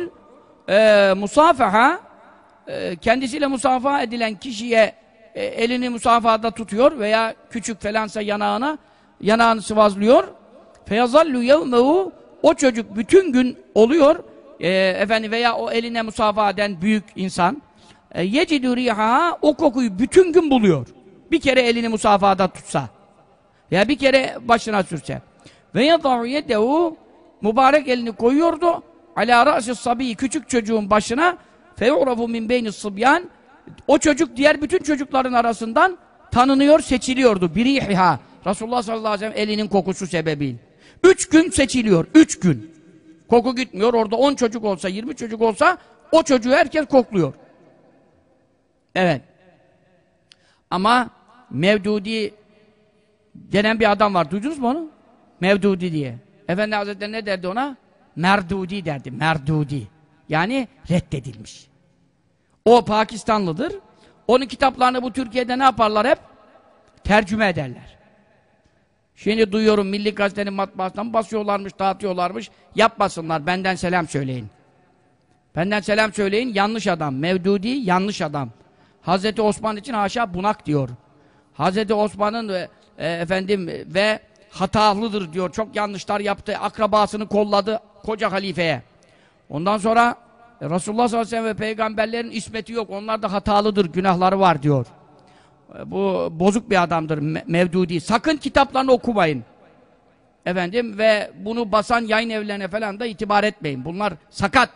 A: musafaha kendisiyle musafaha edilen kişiye elini musafahada tutuyor veya küçük falansa yanağını sıvazlıyor. Feyazallu yevmehu o çocuk bütün gün oluyor efendim veya o eline musafaha eden büyük insan yecidü riha o kokuyu bütün gün buluyor. Bir kere elini musafahada tutsa veya bir kere başına sürse. Ve yadâ'u yedehu mübarek elini koyuyordu alâ râsi sabî küçük çocuğun başına feyu'rafu min beynis sıbyan o çocuk diğer bütün çocukların arasından tanınıyor, seçiliyordu. Birihiha. Resulullah sallallahu aleyhi ve sellem elinin kokusu sebebiyle. 3 gün seçiliyor. 3 gün. Koku gitmiyor. Orada 10 çocuk olsa, 20 çocuk olsa o çocuğu herkes kokluyor. Evet. Ama Mevdudi denen bir adam var. Duydunuz mu onu? Mevdudi diye. Efendi Hazretleri ne derdi ona? Merdudi derdi. Merdudi. Yani reddedilmiş. O Pakistanlıdır. Onun kitaplarını bu Türkiye'de ne yaparlar hep? Tercüme ederler. Şimdi duyuyorum Milli Gazete'nin matbaasından basıyorlarmış, dağıtıyorlarmış. Yapmasınlar, benden selam söyleyin. Benden selam söyleyin, yanlış adam. Mevdudi, yanlış adam. Hazreti Osman için haşa bunak diyor. Hazreti Osman'ın efendim ve hatalıdır diyor. Çok yanlışlar yaptı. Akrabasını kolladı koca halifeye. Ondan sonra Resulullah sallallahu aleyhi ve sellem ve peygamberlerin ismeti yok. Onlar da hatalıdır, günahları var diyor. Bu bozuk bir adamdır Mevdudi. Sakın kitaplarını okumayın. Efendim ve bunu basan yayın evlerine falan da itibar etmeyin. Bunlar sakat.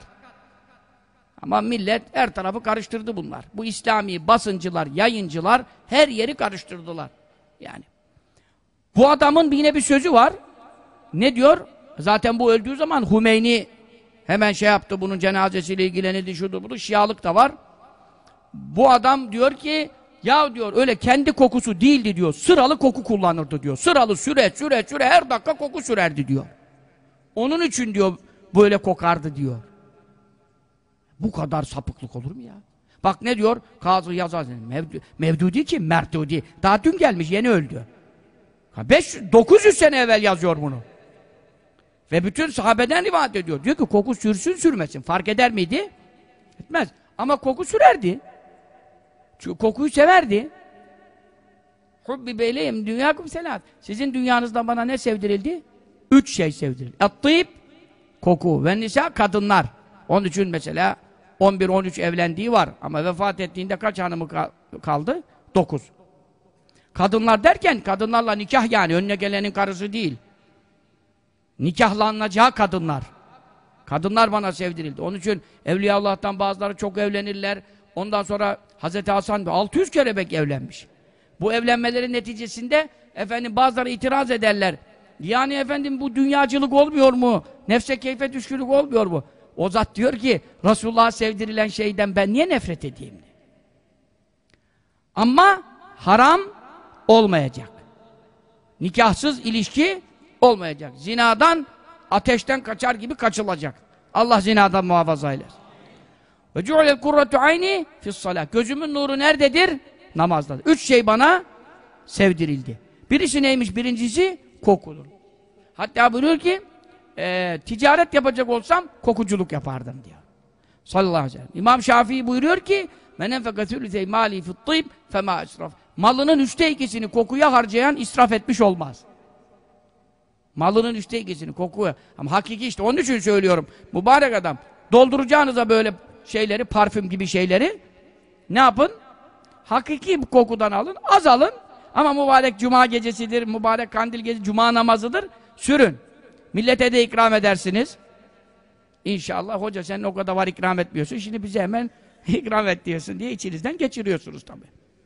A: Ama millet her tarafı karıştırdı bunlar. Bu İslami basıncılar, yayıncılar her yeri karıştırdılar. Yani. Bu adamın yine bir sözü var. Ne diyor? Zaten bu öldüğü zaman Hümeyni hemen şey yaptı, bunun cenazesiyle ilgilenildi, şudur budur, Şialık da var. Bu adam diyor ki, ya diyor öyle kendi kokusu değildi diyor, sıralı koku kullanırdı diyor. Sıralı süre her dakika koku sürerdi diyor. Onun için diyor böyle kokardı diyor. Bu kadar sapıklık olur mu ya? Bak ne diyor? Kazı yazar. Mevdudi kim? Merdudi. Daha dün gelmiş, yeni öldü. 900 sene evvel yazıyor bunu. Ve bütün sahabeden rivayet ediyor. Diyor ki koku sürsün sürmesin. Fark eder miydi? Etmez. Ama koku sürerdi. Çünkü kokuyu severdi. Hubbi beyleyim dünyakum selat. Sizin dünyanızda bana ne sevdirildi? 3 şey sevdirildi. Et-tîb, koku ve nisa, kadınlar. Onun için mesela 11-13 evlendiği var. Ama vefat ettiğinde kaç hanımı kaldı? 9. Kadınlar derken kadınlarla nikah yani. Önüne gelenin karısı değil. Nikahlanacağı kadınlar. Kadınlar bana sevdirildi. Onun için Evliyaullah'tan bazıları çok evlenirler. Ondan sonra Hazreti Hasan 600 kere evlenmiş. Bu evlenmelerin neticesinde Efendim bazıları itiraz ederler. Yani efendim bu dünyacılık olmuyor mu? Nefse keyfe düşkünlük olmuyor mu? O zat diyor ki Resulullah'a sevdirilen şeyden ben niye nefret edeyim? Ama haram olmayacak. Nikahsız ilişki olmayacak. Zinadan ateşten kaçar gibi kaçılacak. Allah zinadan muhafaza eylesin. Ve cu'lel kurratu ayni fi's-salah. Gözümün nuru nerededir? Namazdadır. 3 şey bana sevdirildi. Birisi neymiş? Birincisi kokudur. Hatta buyuruyor ki ticaret yapacak olsam kokuculuk yapardım diyor. Sallallahu aleyhi ve sellem. İmam Şafii buyuruyor ki men enfeka thulutey mali fi't-tib fema israf. Malının 2'sini kokuya harcayan israf etmiş olmaz. Malının 2'sini kokuya. Ama hakiki işte onun için söylüyorum. Mübarek adam. Dolduracağınıza böyle şeyleri, parfüm gibi şeyleri ne yapın? Hakiki kokudan alın, az alın. Ama mübarek cuma gecesidir, mübarek kandil gecesi, cuma namazıdır. Sürün. Millete de ikram edersiniz. İnşallah hoca sen o kadar var ikram etmiyorsun. Şimdi bize hemen ikram et diyorsun diye içinizden geçiriyorsunuz tabii.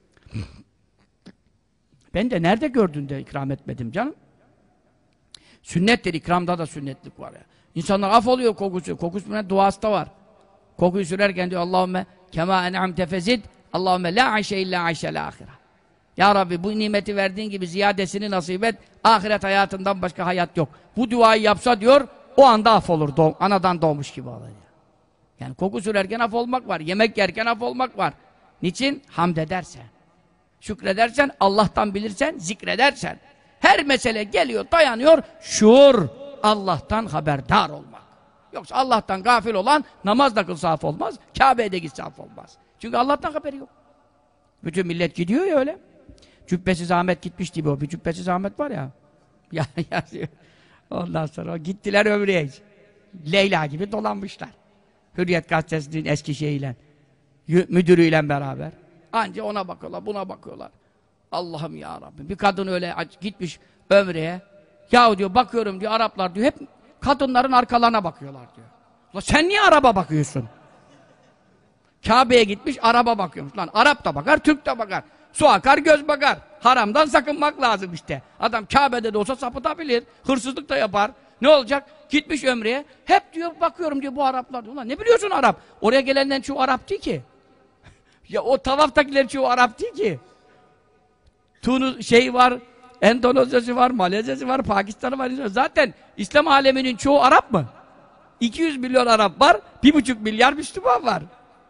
A: Ben de nerede gördün de ikram etmedim canım? Sünnettir, ikramda da sünnetlik var ya. İnsanlar af oluyor kokusu. Kokusunun duası da var. Kokuyu sürerken diyor Allahümme kema en'amte fezid Allahümme la ayşe illa ayşel ahire. Ya Rabbi bu nimeti verdiğin gibi ziyadesini nasip et. Ahiret hayatından başka hayat yok. Bu duayı yapsa diyor o anda af olur. Anadan doğmuş gibi olur. Yani koku sürerken af olmak var. Yemek yerken af olmak var. Niçin? Hamd edersen. Şükredersen, Allah'tan bilirsen, zikredersen. Her mesele geliyor, dayanıyor. Şuur, Allah'tan haberdar olmak. Yoksa Allah'tan gafil olan namaz da kılsa af olmaz, Kabe'ye de gitse af olmaz. Çünkü Allah'tan haberi yok. Bütün millet gidiyor ya öyle. Cübbesiz Ahmet gitmiş gibi o. Bir Cübbesiz Ahmet var ya. Ondan sonra gittiler ömreye. Leyla gibi dolanmışlar. Hürriyet Gazetesi'nin eski şeyiyle, müdürüyle beraber. Anca ona bakıyorlar, buna bakıyorlar. Allah'ım ya Rabbi. Bir kadın öyle gitmiş ömreye. Yahu diyor bakıyorum diyor Araplar diyor hep kadınların arkalarına bakıyorlar diyor. Ulan sen niye araba bakıyorsun? Kabe'ye gitmiş araba bakıyormuş. Lan Arap da bakar, Türk de bakar. Su akar, göz bakar. Haramdan sakınmak lazım işte. Adam Kabe'de de olsa sapıtabilir. Hırsızlık da yapar. Ne olacak? Gitmiş ömreye. Hep diyor bakıyorum diyor bu Araplar diyor. Ulan ne biliyorsun Arap? Oraya gelenden çoğu Arap değil ki. Ya o tavaftakiler çoğu Arap değil ki. Tunus var, Endonezya'sı var, Malezya'sı var, Pakistan'ı var. Zaten İslam aleminin çoğu Arap mı? 200 milyon Arap var, 1,5 milyar Müslüman var.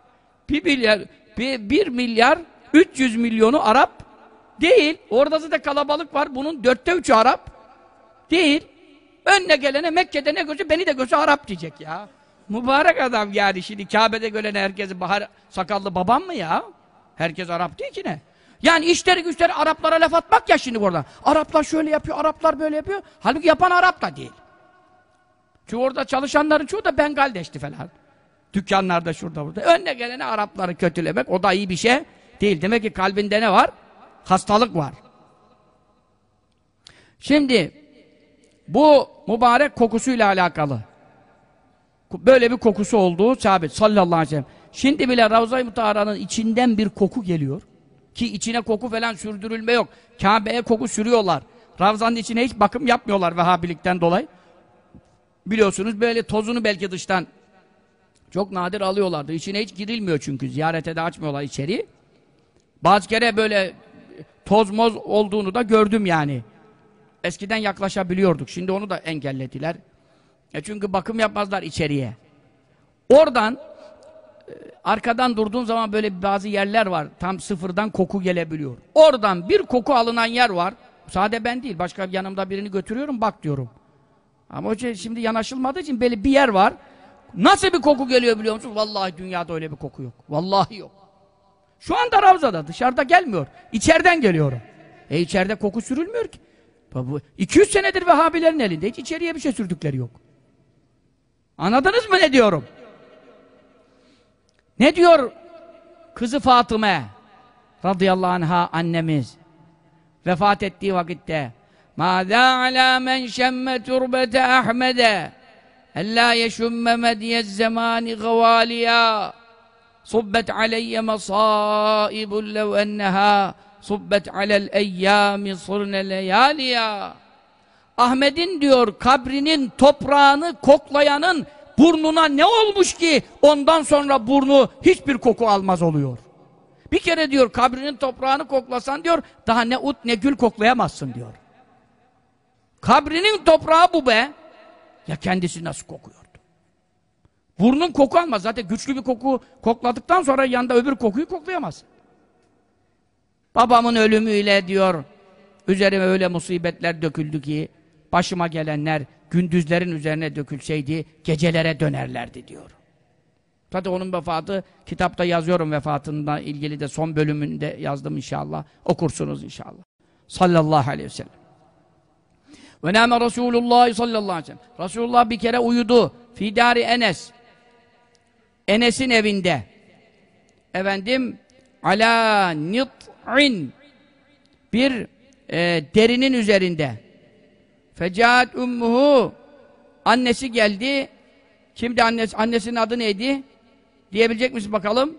A: 1 milyar 300 milyonu Arap değil. Orada da kalabalık var. Bunun 3'ü Arap değil. Önüne gelene Mekke'de ne görse beni de görse Arap diyecek ya. Mübarek adam yani şimdi Kabe'de görene herkesi bahar sakallı babam mı ya? Herkes Arap değil ki ne? Yani işleri güçleri Araplara laf atmak ya şimdi burada. Araplar şöyle yapıyor, Araplar böyle yapıyor. Halbuki yapan Arap da değil. Çünkü orada çalışanların çoğu da Bengaldeş'ti falan. Dükkanlarda şurada burada. Önüne gelene Arapları kötülemek o da iyi bir şey değil. Demek ki kalbinde ne var? Hastalık var. Şimdi bu mübarek kokusuyla alakalı. Böyle bir kokusu olduğu sabit sallallahu aleyhi ve sellem. Şimdi bile Ravza-i Mutahhara'nın içinden bir koku geliyor. Ki içine koku falan sürdürülme yok. Kabe'ye koku sürüyorlar. Ravza'nın içine hiç bakım yapmıyorlar Vehhabilikten dolayı. Biliyorsunuz böyle tozunu belki dıştan çok nadir alıyorlardı. İçine hiç girilmiyor çünkü. Ziyarete de açmıyorlar içeriği. Bazı kere böyle toz moz olduğunu da gördüm yani. Eskiden yaklaşabiliyorduk. Şimdi onu da engellediler. Çünkü bakım yapmazlar içeriye. Oradan arkadan durduğun zaman böyle bazı yerler var. Tam sıfırdan koku gelebiliyor. Oradan bir koku alınan yer var. Sadece ben değil. Başka yanımda birini götürüyorum bak diyorum. Ama o şimdi yanaşılmadığı için böyle bir yer var. Nasıl bir koku geliyor biliyor musun? Vallahi dünyada öyle bir koku yok. Vallahi yok. Şu anda Ravza'da dışarıda gelmiyor. İçeriden geliyor. İçeride koku sürülmüyor ki. 200 senedir Vehhabilerin elinde. Hiç içeriye bir şey sürdükleri yok. Anladınız mı ne diyorum? Ne diyor kızı Fatıma radıyallahu anha annemiz vefat ettiği vakitte مَاذَا عَلَى مَنْ شَمَّ تُرْبَةَ أَحْمَدَ اَلَّا يَشُمَّ مَدْيَ الزَّمَانِ غَوَالِيًا صُبَّتْ عَلَيَّ مَصَائِبٌ لَوْ أَنَّهَا subbet alel eyyâmi sırne leyâliya. Ahmet'in diyor kabrinin toprağını koklayanın burnuna ne olmuş ki ondan sonra burnu hiçbir koku almaz oluyor. Bir kere diyor kabrinin toprağını koklasan diyor daha ne ut ne gül koklayamazsın diyor. Kabrinin toprağı bu be. Ya kendisi nasıl kokuyordu? Burnun koku almaz. Zaten güçlü bir koku kokladıktan sonra yanında öbür kokuyu koklayamazsın. Babamın ölümüyle diyor üzerime öyle musibetler döküldü ki başıma gelenler gündüzlerin üzerine dökülseydi gecelere dönerlerdi diyor. Zaten onun vefatı kitapta yazıyorum, vefatından ilgili de son bölümünde yazdım inşallah. Okursunuz inşallah. Sallallahu aleyhi ve sellem. Ve nâme Resulullah sallallahu aleyhi ve sellem. Resulullah bir kere uyudu. Fidâri Enes. Enes'in evinde. Efendim alâ nit'in bir derinin üzerinde. Fecaat ummuhu. Annesi geldi. Kimdi annesi? Annesinin adı neydi? Diyebilecek misin bakalım?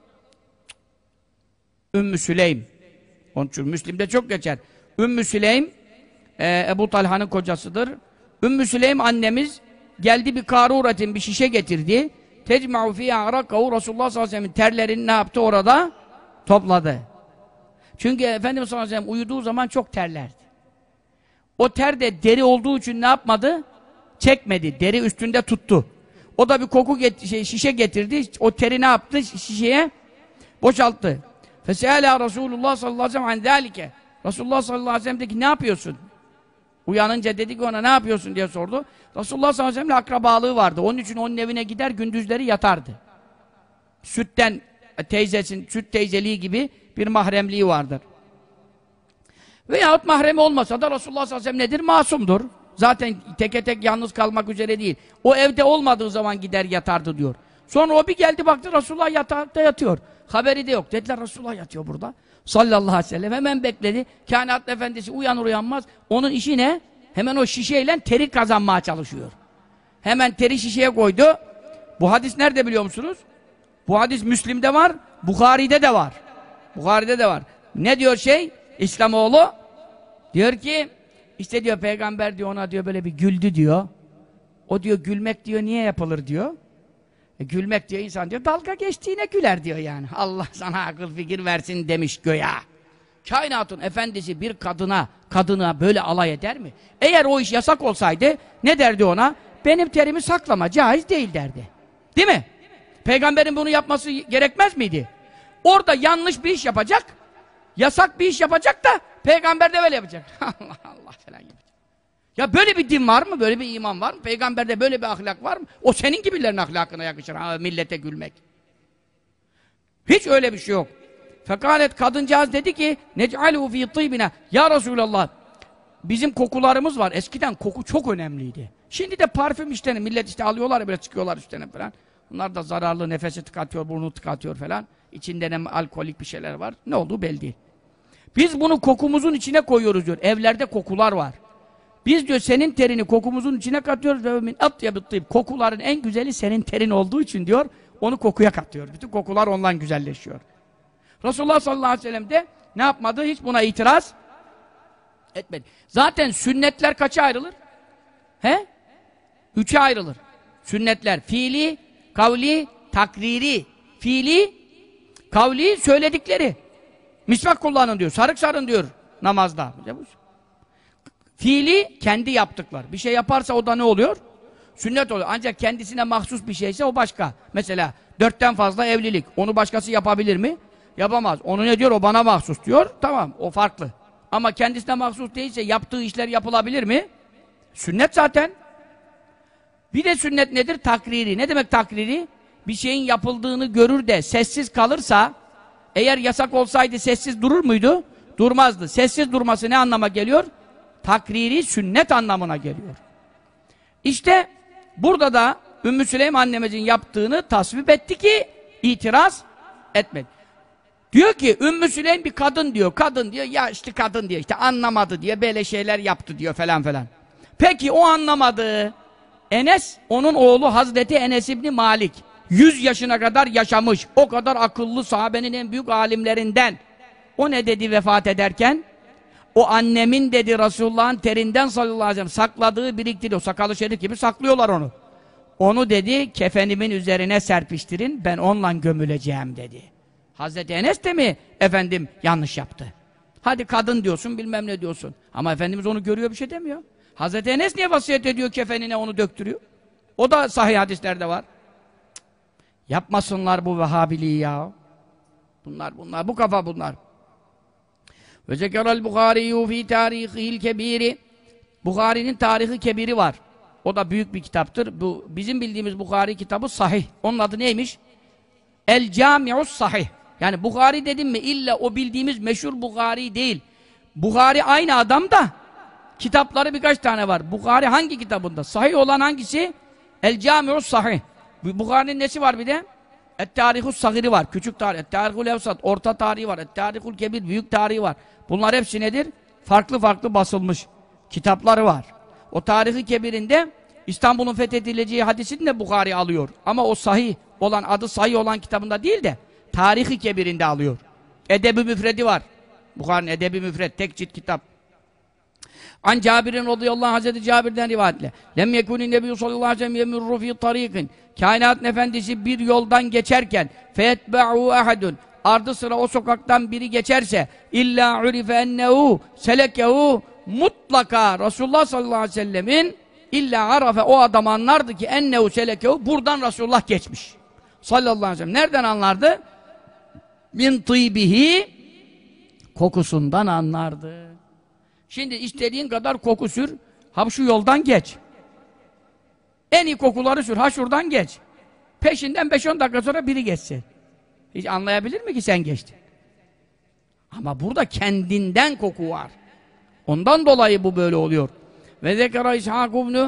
A: Ümmü Süleym. Onun için Müslim'de çok geçer. Ümmü Süleym Ebu Talha'nın kocasıdır. Ümmü Süleym annemiz geldi, bir karuretin bir şişe getirdi. Tecma'u fîhâ arakahu. Resulullah sallallahu aleyhi ve sellem'in terlerini ne yaptı orada? Topladı. Çünkü Efendimiz sallallahu aleyhi ve sellem uyuduğu zaman çok terlerdi. O ter de deri olduğu için ne yapmadı? Çekmedi. Deri üstünde tuttu. O da bir koku şişe getirdi. O teri ne yaptı? Şişeye boşalttı. Fesâlâ Resulullah sallallahu aleyhi ve sellem an zâlike. Resulullah sallallahu aleyhi ve sellem dedi ki ne yapıyorsun? Uyanınca dedi ki ona ne yapıyorsun diye sordu. Resulullah sallallahu aleyhi ve sellem'le akrabalığı vardı. Onun için onun evine gider gündüzleri yatardı. Sütten teyzesin, süt teyzeliği gibi bir mahremliği vardır. Veyahut mahremi olmasa da Resulullah sallallahu aleyhi ve sellem nedir? Masumdur. Zaten teke tek yalnız kalmak üzere değil. O evde olmadığı zaman gider yatardı diyor. Sonra o bir geldi baktı Resulullah yatakta yatıyor. Haberi de yok. Dediler Resulullah yatıyor burada. Sallallahu aleyhi ve sellem hemen bekledi. Kainat efendisi uyanır uyanmaz. Onun işi ne? Hemen o şişeyle teri kazanmaya çalışıyor. Hemen teri şişeye koydu. Bu hadis nerede biliyor musunuz? Bu hadis Müslim'de var. Bukhari'de de var. Bukhari'de de var. Ne diyor İslamoğlu? Diyor ki işte diyor peygamber diyor ona diyor böyle bir güldü diyor. O diyor gülmek diyor niye yapılır diyor. Gülmek diyor insan diyor dalga geçtiğine güler diyor yani. Allah sana akıl fikir versin demiş göya. Kainatın efendisi bir kadına böyle alay eder mi? Eğer o iş yasak olsaydı ne derdi ona? Benim terimi saklama caiz değil derdi. Değil mi? Peygamberin bunu yapması gerekmez miydi? Orada yanlış bir iş yapacak, yasak bir iş yapacak da peygamber de böyle yapacak. Allah Allah falan yapacak. Ya böyle bir din var mı? Böyle bir iman var mı? Peygamberde böyle bir ahlak var mı? O senin gibilerin ahlakına yakışır. Ha, millete gülmek. Hiç öyle bir şey yok. Fekalet kadıncağız dedi ki nec'alû fî tîbina. Ya Resulallah bizim kokularımız var. Eskiden koku çok önemliydi. Şimdi de parfüm işlerini millet işte alıyorlar ya böyle çıkıyorlar üstlerine falan. Bunlar da zararlı, nefesi tıkatıyor, burnu tıkatıyor falan. İçinde ne alkolik bir şeyler var. Ne olduğu belli değil. Biz bunu kokumuzun içine koyuyoruz diyor. Evlerde kokular var. Biz diyor senin terini kokumuzun içine katıyoruz ve min atyabit kokuların en güzeli senin terin olduğu için diyor onu kokuya katıyor. Bütün kokular ondan güzelleşiyor. Resulullah sallallahu aleyhi ve sellem de ne yapmadı? Hiç buna itiraz etmedi. Zaten sünnetler kaça ayrılır? He? 3'e ayrılır. Sünnetler fiili, kavli, takriri. Fiili, kavli söyledikleri. Misvak kullanın diyor. Sarık sarın diyor namazda. Fiili kendi yaptıklar. Bir şey yaparsa o da ne oluyor? Sünnet oluyor. Ancak kendisine mahsus bir şeyse o başka. Mesela 4'ten fazla evlilik. Onu başkası yapabilir mi? Yapamaz. Onu ne diyor? O bana mahsus diyor. Tamam. O farklı. Ama kendisine mahsus değilse yaptığı işler yapılabilir mi? Sünnet zaten. Bir de sünnet nedir? Takriri. Ne demek takriri? Bir şeyin yapıldığını görür de sessiz kalırsa eğer yasak olsaydı sessiz durur muydu? Durmazdı. Sessiz durması ne anlama geliyor? Takriri sünnet anlamına geliyor. İşte burada da Ümmü Süleym annemizin yaptığını tasvip etti ki itiraz etmedi. Diyor ki Ümmü Süleym bir kadın diyor. Kadın diyor ya işte kadın diyor işte anlamadı diye böyle şeyler yaptı diyor falan falan. Peki o anlamadı. Enes onun oğlu Hazreti Enes İbni Malik. 100 yaşına kadar yaşamış. O kadar akıllı sahabenin en büyük alimlerinden. O ne dedi vefat ederken? O annemin dedi Resulullah'ın terinden sallallahu aleyhi ve sellem sakladığı biriktirdi. O sakalı şerif gibi saklıyorlar onu. Onu dedi kefenimin üzerine serpiştirin, ben onunla gömüleceğim dedi. Hazreti Enes de mi efendim yanlış yaptı? Hadi kadın diyorsun, bilmem ne diyorsun. Ama Efendimiz onu görüyor, bir şey demiyor. Hazreti Enes niye vasiyet ediyor, kefenine onu döktürüyor? O da sahih hadislerde var. Cık. Yapmasınlar bu Vehhabiliği ya. Bunlar, bu kafa bunlar. Ve zekerel Buhari'yu fi tarihil kebiri. Buhari'nin tarihi kebiri var. O da büyük bir kitaptır. Bu bizim bildiğimiz Buhari kitabı sahih. Onun adı neymiş? El Cami'us Sahih. Yani Buhari dedim mi illa o bildiğimiz meşhur Buhari değil. Buhari aynı adam da kitapları birkaç tane var. Buhari hangi kitabında? Sahih olan hangisi? El Cami'us Sahih. Buhari'nin nesi var bir de? Et-Tarihus Sagiri var. Küçük tarih. Et-Tarihul Evsat. Orta tarihi var. Et-Tarihul Kebir. Büyük tarihi var. Bunlar hepsi nedir? Farklı farklı basılmış kitapları var. O Tarihi Kebir'inde İstanbul'un fethedileceği hadisini de Buhari alıyor. Ama o sahih olan, adı sahih olan kitabında değil de Tarihi Kebir'inde alıyor. Edeb-i Müfredi var. Buhari'nin Edeb-i Müfred, tek cilt kitap. An Cabir'in radıyallahu anh, Hazreti Cabir'den rivayetle. Lem yekûnin nebiyyü sallallahu aleyhi ve sellem yemurru fî tarîkın. Kainatın efendisi bir yoldan geçerken feyetbe'û ahadun. Ardı sıra o sokaktan biri geçerse illa urife ennehu selekehu, mutlaka Resulullah sallallahu aleyhi ve sellemin illa arafe, o adam anlardı ki ennehu selekehu, buradan Resulullah geçmiş. Sallallahu aleyhi ve sellem. Nereden anlardı? Min tîbihi, kokusundan anlardı. Şimdi istediğin kadar koku sür, ha şu yoldan geç. En iyi kokuları sür, ha şuradan geç. Peşinden 5-10 dakika sonra biri geçse. Hiç anlayabilir mi ki sen geçtin? Ama burada kendinden koku var. Ondan dolayı bu böyle oluyor. Ve zekara İshak ibn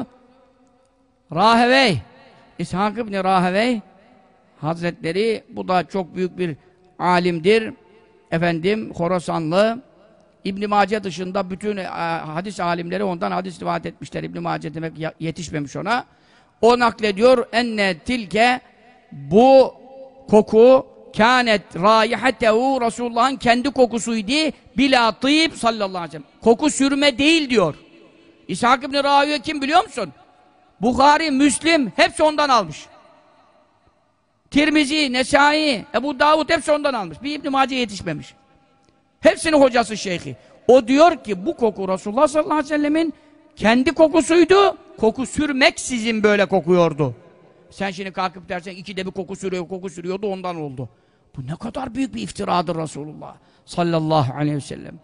A: Rahevey. İshak ibn Rahevey Hazretleri, bu da çok büyük bir alimdir. Efendim, Horasanlı. İbn-i Mace dışında bütün hadis alimleri ondan hadis rivayet etmişler. İbn-i Mace demek yetişmemiş ona. O naklediyor, enne tilke, bu koku kânet râihatehu, Resulullah'ın kendi kokusuydu. Bilâ tîb sallallahu aleyhi ve sellem. Koku sürme değil diyor. İshak ibn Rahevey kim biliyor musun? Buhari, Müslim hepsi ondan almış. Tirmizi, Nesai, Ebu Davud hepsi ondan almış. Bir İbn-i Mace yetişmemiş. Hepsinin hocası, şeyhi. O diyor ki bu koku Resulullah sallallahu aleyhi ve sellemin kendi kokusuydu. Koku sürmeksizin böyle kokuyordu. Sen şimdi kalkıp dersen ikide bir koku sürüyor, koku sürüyordu, ondan oldu. Bu ne kadar büyük bir iftiradır Resulullah sallallahu aleyhi ve sellem.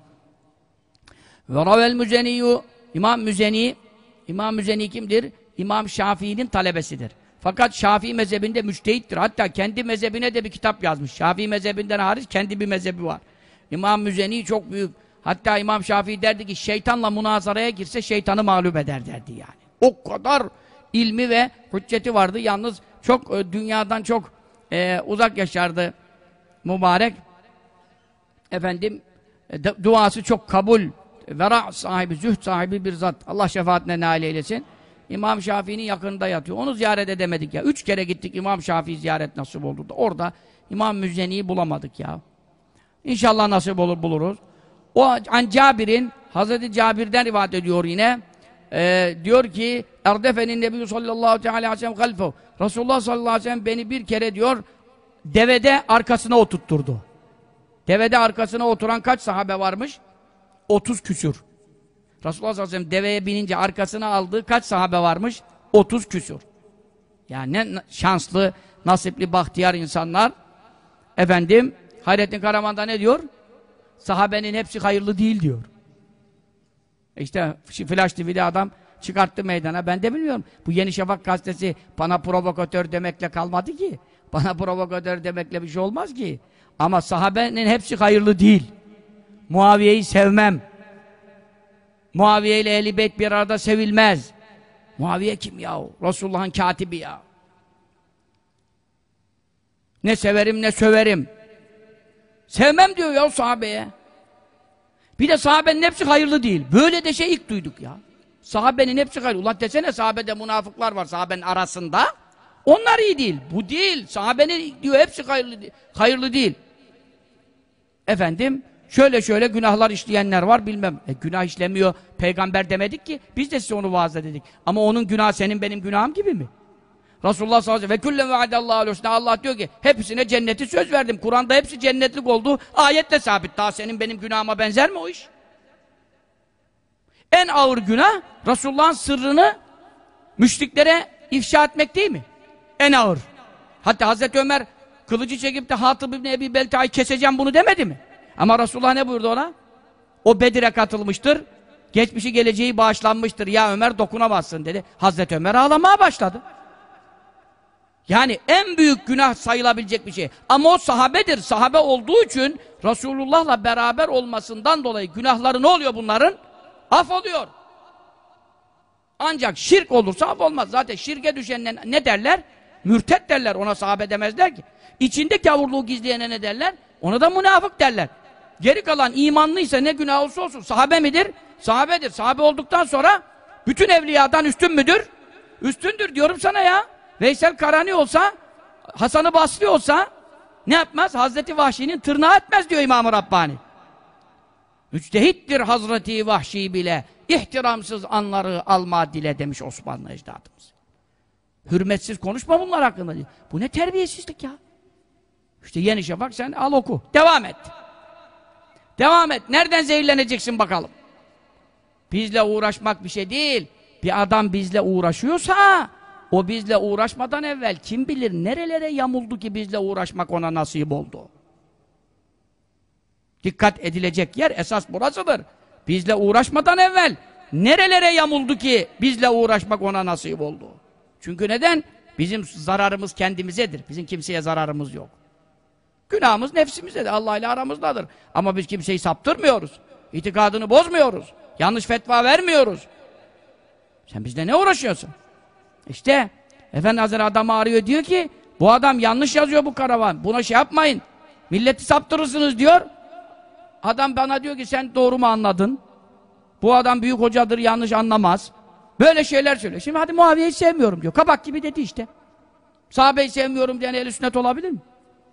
A: Ve ravel Müzeniyyü, İmam Müzeni. İmam Müzeni kimdir? İmam Şafii'nin talebesidir. Fakat Şafii mezhebinde müçtehittir. Hatta kendi mezhebine de bir kitap yazmış. Şafii mezhebinden hariç kendi bir mezhebi var. İmam Müzeni çok büyük. Hatta İmam Şafii derdi ki şeytanla münazaraya girse şeytanı mağlup eder derdi yani. O kadar ilmi ve hücceti vardı. Yalnız çok dünyadan çok uzak yaşardı mübarek. Efendim duası çok kabul, vera sahibi, zühd sahibi bir zat. Allah şefaatine nail eylesin. İmam Şafii'nin yakınında yatıyor. Onu ziyaret edemedik ya. 3 kere gittik, İmam Şafii ziyaret nasip oldu da. Orada İmam Müzeni'yi bulamadık ya. İnşallah nasip olur, buluruz. O an Cabir'in, Hazreti Cabir'den rivayet ediyor yine. Diyor ki Erdefe'nin Nebi sallallahu aleyhi ve sellem halfehu. Resulullah sallallahu aleyhi ve sellem beni bir kere diyor devede arkasına oturtturdu. Devede arkasına oturan kaç sahabe varmış? 30 küsür. Resulullah sallallahu aleyhi ve sellem deveye binince arkasına aldığı kaç sahabe varmış? 30 küsür. Yani ne şanslı, nasipli, bahtiyar insanlar. Efendim, Hayrettin Karaman'da ne diyor? Sahabenin hepsi hayırlı değil diyor. İşte Flash TV'de adam çıkarttı meydana. Ben de bilmiyorum. Bu Yeni Şafak gazetesi bana provokatör demekle kalmadı ki. Bana provokatör demekle bir şey olmaz ki. Ama sahabenin hepsi hayırlı değil. Muaviye'yi sevmem. Muaviye ile Ehl-i Beyt bir arada sevilmez. Muaviye kim yahu? Resulullah'ın katibi ya. Ne severim ne söverim. Sevmem diyor ya sahabeye. Bir de sahabenin hepsi hayırlı değil. Böyle de şey ilk duyduk ya. Sahabenin hepsi hayırlı. Ulan desene sahabede münafıklar var sahabenin arasında. Onlar iyi değil. Bu değil. Sahabenin diyor hepsi hayırlı değil. Hayırlı değil. Efendim şöyle şöyle günahlar işleyenler var bilmem. Günah işlemiyor. Peygamber demedik ki. Biz de size onu vaazda dedik. Ama onun günahı senin benim günahım gibi mi? Resulullah sallallahu aleyhi ve sellem ve kullen vaadallahu aleyhi. Allah diyor ki hepsine cenneti söz verdim. Kur'an'da hepsi cennetlik oldu. Ayetle sabit. Daha senin benim günahıma benzer mi o iş? En ağır günah Resulullah'ın sırrını müşriklere ifşa etmek değil mi? En ağır. Hatta Hazreti Ömer kılıcı çekip de Hatib İbni Ebi Belta'yı keseceğim bunu demedi mi? Ama Resulullah ne buyurdu ona? O Bedir'e katılmıştır. Geçmişi geleceği bağışlanmıştır. Ya Ömer dokunamazsın dedi. Hazreti Ömer ağlamaya başladı. Yani en büyük günah sayılabilecek bir şey. Ama o sahabedir. Sahabe olduğu için Resulullah'la beraber olmasından dolayı günahları ne oluyor bunların? Affoluyor. Ancak şirk olursa af olmaz. Zaten şirke düşenler ne derler? Mürtet derler. Ona sahabe demezler ki. İçinde gavurluğu gizleyene ne derler? Ona da münafık derler. Geri kalan imanlıysa ne günah olsa olsun. Sahabe midir? Sahabedir. Sahabe olduktan sonra bütün evliyadan üstün müdür? Üstündür diyorum sana ya. Veysel Karani olsa, Hasan-ı Basri olsa ne yapmaz? Hazreti Vahşi'nin tırnağı etmez diyor İmam-ı Rabbani. Müçtehittir Hazreti Vahşi bile. İhtiramsız anları alma dile demiş Osmanlı ecdadımız. Hürmetsiz konuşma bunlar hakkında diyor. Bu ne terbiyesizlik ya? İşte Yeni Şafak sen al oku. Devam et. Devam et. Nereden zehirleneceksin bakalım? Bizle uğraşmak bir şey değil. Bir adam bizle uğraşıyorsa o bizle uğraşmadan evvel kim bilir nerelere yamuldu ki bizle uğraşmak ona nasip oldu. Dikkat edilecek yer esas burasıdır. Bizle uğraşmadan evvel nerelere yamuldu ki bizle uğraşmak ona nasip oldu. Çünkü neden? Bizim zararımız kendimizedir. Bizim kimseye zararımız yok. Günahımız nefsimizdedir. Allah ile aramızdadır. Ama biz kimseyi saptırmıyoruz. İtikadını bozmuyoruz. Yanlış fetva vermiyoruz. Sen bizle ne uğraşıyorsun? İşte Efendi Hazretleri adamı arıyor diyor ki bu adam yanlış yazıyor bu karavan. Buna şey yapmayın. Milleti saptırırsınız diyor. Adam bana diyor ki sen doğru mu anladın? Bu adam büyük hocadır yanlış anlamaz. Böyle şeyler söylüyor. Şimdi hadi Muaviye'yi sevmiyorum diyor. Kabak gibi dedi işte. Sahabeyi sevmiyorum diyen ehl-i sünnet olabilir mi?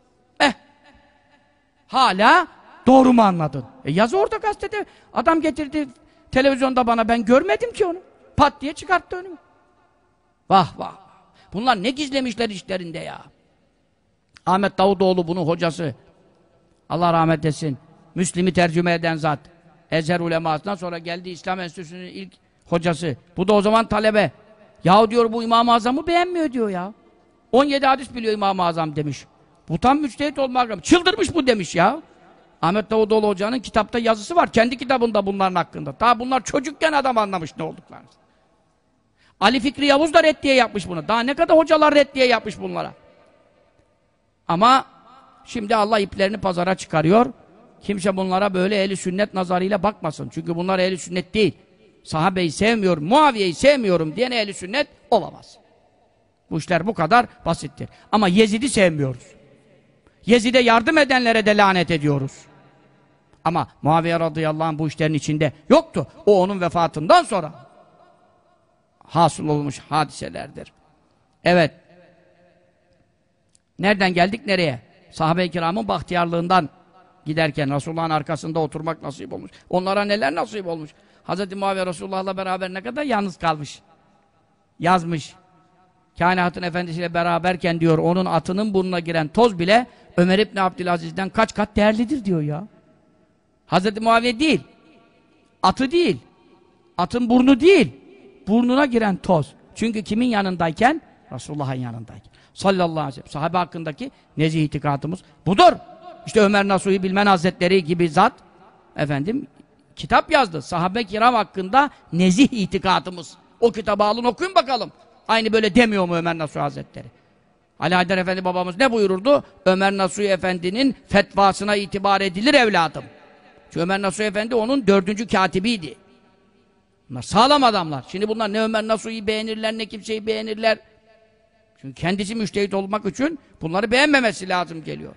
A: Hala doğru mu anladın? Yazı orada gazetede. Adam getirdi televizyonda bana ben görmedim ki onu. Pat diye çıkarttı önüme. Vah vah. Bunlar ne gizlemişler işlerinde ya. Ahmet Davutoğlu bunun hocası. Allah rahmet etsin. Müslim'i tercüme eden zat. Ezher ulemasından sonra geldi İslam Enstitüsü'nün ilk hocası. Bu da o zaman talebe. Yahu diyor bu İmam-ı Azam'ı beğenmiyor diyor ya. 17 hadis biliyor İmam-ı Azam demiş. Bu tam müçtehit olmak. Çıldırmış bu demiş ya. Ahmet Davutoğlu hocanın kitapta yazısı var. Kendi kitabında bunların hakkında. Daha bunlar çocukken adam anlamış ne olduklarını. Ali Fikri Yavuz da reddiye yapmış bunu. Daha ne kadar hocalar reddiye yapmış bunlara. Ama şimdi Allah iplerini pazara çıkarıyor. Kimse bunlara böyle ehli sünnet nazarıyla bakmasın. Çünkü bunlar ehli sünnet değil. Sahabeyi sevmiyorum, Muaviye'yi sevmiyorum diyen ehli sünnet olamaz. Bu işler bu kadar basittir. Ama Yezid'i sevmiyoruz. Yezid'e yardım edenlere de lanet ediyoruz. Ama Muaviye radıyallahu anh bu işlerin içinde yoktu. O onun vefatından sonra hasıl olmuş hadiselerdir. Evet. Nereden geldik nereye? Sahabe-i kiramın bahtiyarlığından giderken Resulullah'ın arkasında oturmak nasip olmuş. Onlara neler nasip olmuş. Hz. Muaviye Resulullah'la beraber ne kadar yalnız kalmış. Yazmış. Kainatın efendisiyle beraberken diyor onun atının burnuna giren toz bile Ömer İbni Abdülaziz'den kaç kat değerlidir diyor ya. Hz. Muaviye değil. Atı değil. Atın burnu değil. Burnuna giren toz. Çünkü kimin yanındayken? Resulullah'ın yanındayken. Sallallahu aleyhi ve sellem. Sahabe hakkındaki nezih itikadımız budur. İşte Ömer Nasuhi Bilmen Hazretleri gibi zat efendim kitap yazdı. Sahabe-i kiram hakkında nezih itikadımız. O kitabı alın okuyun bakalım. Aynı böyle demiyor mu Ömer Nasuhi Hazretleri? Ali Haydar Efendi babamız ne buyururdu? Ömer Nasuhi Efendi'nin fetvasına itibar edilir evladım. Çünkü Ömer Nasuhi Efendi onun 4. katibiydi. Bunlar sağlam adamlar. Şimdi bunlar ne Ömer Nasuhi'yi beğenirler ne kimseyi beğenirler. Çünkü kendisi müştehit olmak için bunları beğenmemesi lazım geliyor.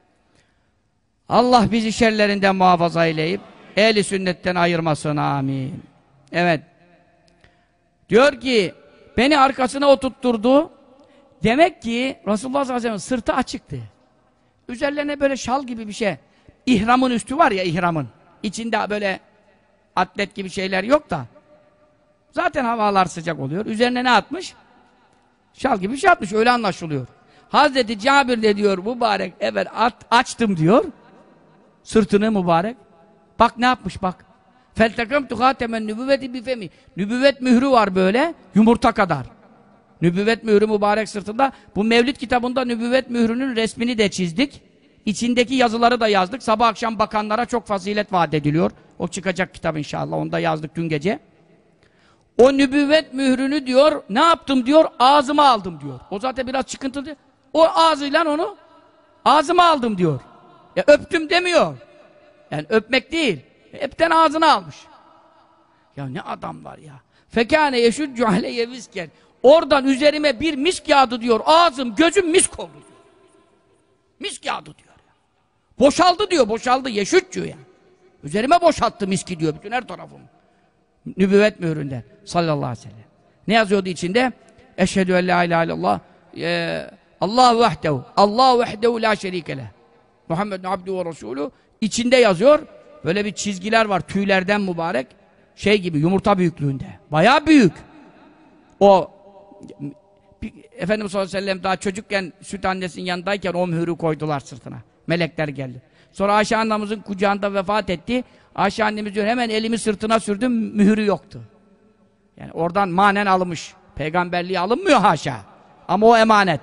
A: Allah bizi şerlerinden muhafaza eyleyip ehli sünnetten ayırmasın amin. Evet. Diyor ki beni arkasına oturtturdu. Demek ki Resulullah sallallahu aleyhi ve sellem sırtı açıktı. Üzerlerine böyle şal gibi bir şey. ihramın üstü var ya, ihramın. İçinde böyle atlet gibi şeyler yok da. Zaten havalar sıcak oluyor. Üzerine ne atmış? Şal gibi bir şey atmış. Öyle anlaşılıyor. Hazreti Cabir de diyor mübarek, evet açtım diyor. Sırtını mübarek. Bak ne yapmış bak. Feltekamtu hatemen nübüvveti bifemi. Nübüvvet mührü var böyle. Yumurta kadar. Nübüvvet mührü mübarek sırtında. Bu Mevlid kitabında nübüvvet mührünün resmini de çizdik. İçindeki yazıları da yazdık. Sabah akşam bakanlara çok fazilet vaat ediliyor. O çıkacak kitap inşallah. Onu da yazdık dün gece. O nübüvvet mührünü diyor, ne yaptım diyor, ağzıma aldım diyor. O zaten biraz çıkıntılı. O ağzıyla onu ağzıma aldım diyor. Ya öptüm demiyor. Yani öpmek değil. Hepten ağzına almış. Ya ne adamlar ya. Fekâne yeşüccü aleyye visken. Oradan üzerime bir misk yağdı diyor. Ağzım, gözüm misk oldu diyor. Misk yağdı diyor. Boşaldı diyor, boşaldı. Yeşüccü yani. Üzerime boşalttı miski diyor. Bütün her tarafım. Nübüvvet mühründen. Sallallahu aleyhi ve sellem. Ne yazıyordu içinde? Eşhedü en la ilahe illallah. Allahu vahdehu. Allahu vahdehu la şerike leh. Muhammedun abduhu ve resulü. İçinde yazıyor. Böyle bir çizgiler var. Tüylerden mübarek. Şey gibi, yumurta büyüklüğünde. Bayağı büyük. O Efendimiz sallallahu aleyhi ve sellem daha çocukken süt annesinin yanındayken o mührü koydular sırtına. Melekler geldi. Sonra Ayşe annemizin kucağında vefat etti. Ayşe annemiz diyor, hemen elimi sırtına sürdüm, mührü yoktu. Yani oradan manen alınmış. Peygamberliği alınmıyor haşa. Ama o emanet.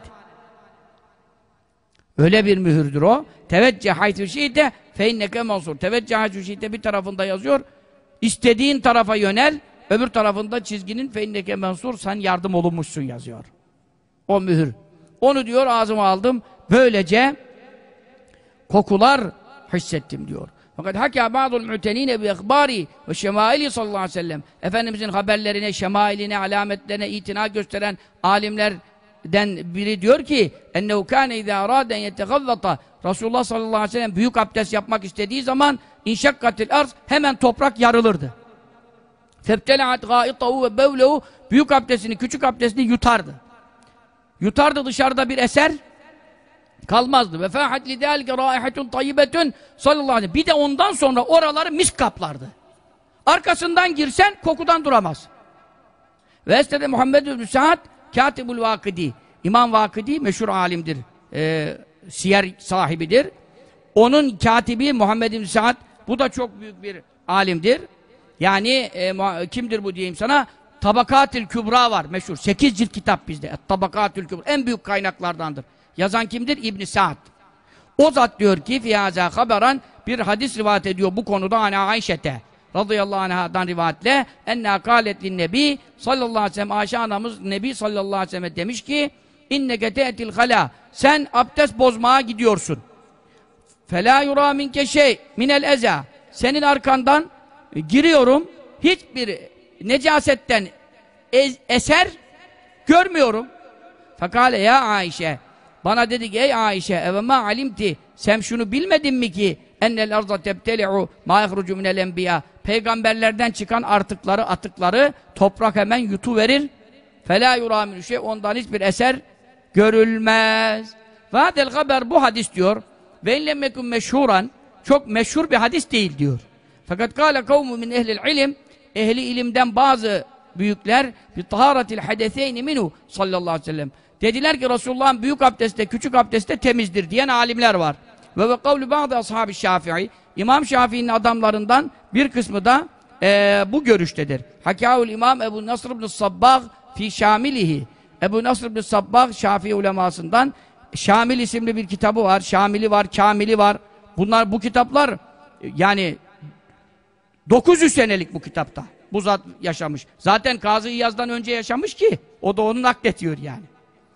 A: Öyle bir mühürdür o. Tevecceh haytü şiite fe inneke mansur. Tevecceh haytü şiite bir tarafında yazıyor. İstediğin tarafa yönel. Öbür tarafında çizginin fe inneke mansur, sen yardım olunmuşsun yazıyor. O mühür. Onu diyor ağzıma aldım. Böylece kokular hissettim diyor. Fakat hakâ ba'dul mu'tenîne bi ihbâri ve şemâili sallallahu aleyhi ve sellem. Efendimizin haberlerine, şemailine, alametlerine itina gösteren alimlerden biri diyor ki ennehu kâne izâ arâden yetegavvata. Resulullah sallallahu aleyhi ve sellem büyük abdest yapmak istediği zaman inşakkatil arz, hemen toprak yarılırdı. Febtela'at gâitahu ve bevlehu, büyük abdestini, küçük abdestini yutardı. Yutardı, dışarıda bir eser kalmazdı. Ve fâhat lidâlike râihetun tayyibetun sallallahu aleyhi ve sellem. Bir de ondan sonra oraları misk kaplardı. Arkasından girsen kokudan duramaz. Ve estede Muhammed ibn Sa'd Kâtibul Vâkidi. İmam Vâkidi meşhur alimdir. Siyer sahibidir. Onun katibi Muhammed ibn Sa'd, bu da çok büyük bir alimdir. Yani kimdir bu diyeyim sana? Tabakatül Kübra var meşhur. 8 cilt kitap bizde. Tabakatül Kübra. En büyük kaynaklardandır. Yazan kimdir? İbn Sa'd. O zat diyor ki fiyâzâ haberan, bir hadis rivayet ediyor bu konuda ana Ayşe'te radıyallahu anh'dan rivayetle ennâ kâletlin nebi sallallahu aleyhi ve sellem, Ayşe anamız nebi sallallahu aleyhi ve sellem demiş ki inneke te'til halâ, sen abdest bozmaya gidiyorsun. Felâ yurâ minke şey minel ezâ, senin arkandan giriyorum, hiçbir necasetten eser görmüyorum. Fakale ya Ayşe, bana dedi ki ey Ayşe eve ma alimti, sen şunu bilmedin mi ki ennel arza tebteli'u ma yahrucu minel enbiya, peygamberlerden çıkan artıkları, atıkları toprak hemen yutuverir. Felâ yurâ min şey, ondan hiçbir eser görülmez. Ve hadel haber, bu hadis diyor ve inlemmekun meşhuran, çok meşhur bir hadis değil diyor. Fakat kâle kavmu min ehlil ilim, ehli ilimden bazı büyükler bi taharatil hadeseyni minhu sallallahu aleyhi ve sellem, dediler ki Resulullah'ın büyük abdestte, küçük abdestte temizdir diyen alimler var. Ve kavlu bazı ashab-ı Şafii, İmam Şafii'nin adamlarından bir kısmı da bu görüştedir. Hakâul İmam Ebu Nasr ibn Sabbâh fi Şamilihi. Ebu Nasr ibn Sabbâh Şafii ulemasından Şamil isimli bir kitabı var. Şamili var, Kamili var. Bunlar, bu kitaplar yani 900 senelik bu kitapta. Bu zat yaşamış. Zaten Kazı İyaz'dan önce yaşamış ki o da onu nakletiyor yani.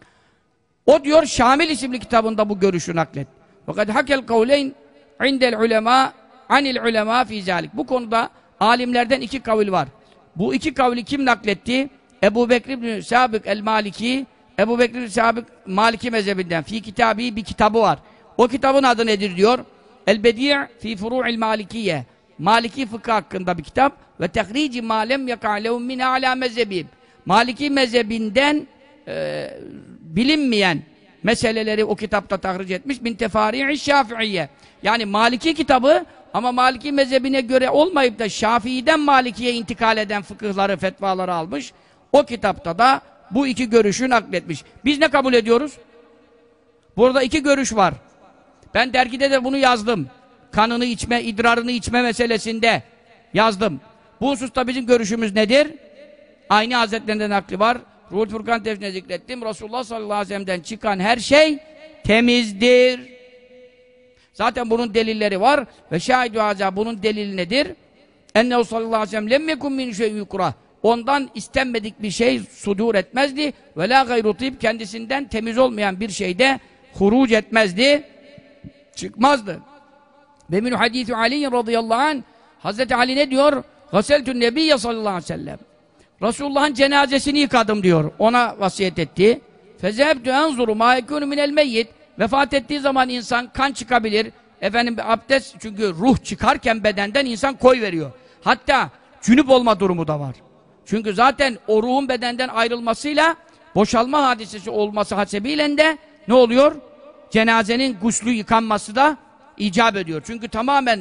A: O diyor Şamil isimli kitabında bu görüşü naklet. Fakat hakel kavleyn indel ulema anil ulema fi zalik. Bu konuda alimlerden iki kavil var. Bu iki kavli kim nakletti? Ebu Bekir ibn Sabık el-Maliki, Ebu Bekir ibn Sabık Maliki mezhebinden fi kitabı, bir kitabı var. O kitabın adı nedir diyor? El-Bedi' fi furu'il Malikiye. Maliki fıkıh hakkında bir kitap ve tehrici ma lem yaka'lehum min a'la mezhebi. Maliki mezhebinden bilinmeyen meseleleri o kitapta tahric etmiş. Min tefari'i Şafi'iyye. Yani Maliki kitabı ama Maliki mezhebine göre olmayıp da Şafii'den Maliki'ye intikal eden fıkıhları, fetvaları almış. O kitapta da bu iki görüşü nakletmiş. Biz ne kabul ediyoruz? Burada iki görüş var. Ben dergide de bunu yazdım. Kanını içme, idrarını içme meselesinde yazdım. Bu hususta bizim görüşümüz nedir? Aynı Hazretlerinden nakli var. Ruhul Furkan tefsirine zikrettim. Resulullah sallallahu aleyhi ve sellem'den çıkan her şey temizdir. Zaten bunun delilleri var. Ve şahidü haza, bunun delili nedir? Ennehu sallallahu aleyhi ve sellem lem yekun min şey'in yukrah. Ondan istenmedik bir şey sudur etmezdi. Ve la gayru tib, kendisinden temiz olmayan bir şeyde huruc etmezdi. Çıkmazdı. Ve min hadisi Ali radıyallahu anh, Hazreti Ali ne diyor? Gaseltün nebiyye sallallahu aleyhi ve sellem. Resulullah'ın cenazesini yıkadım diyor. Ona vasiyet etti. Fezehebtü enzuru ma yekûnü minel meyyit. Vefat ettiği zaman insan kan çıkabilir. Efendim abdest, çünkü ruh çıkarken bedenden insan koy veriyor. Hatta cünüp olma durumu da var. Çünkü zaten o ruhun bedenden ayrılmasıyla boşalma hadisesi olması hasebiyle de ne oluyor? Cenazenin guslü yıkanması da icap ediyor. Çünkü tamamen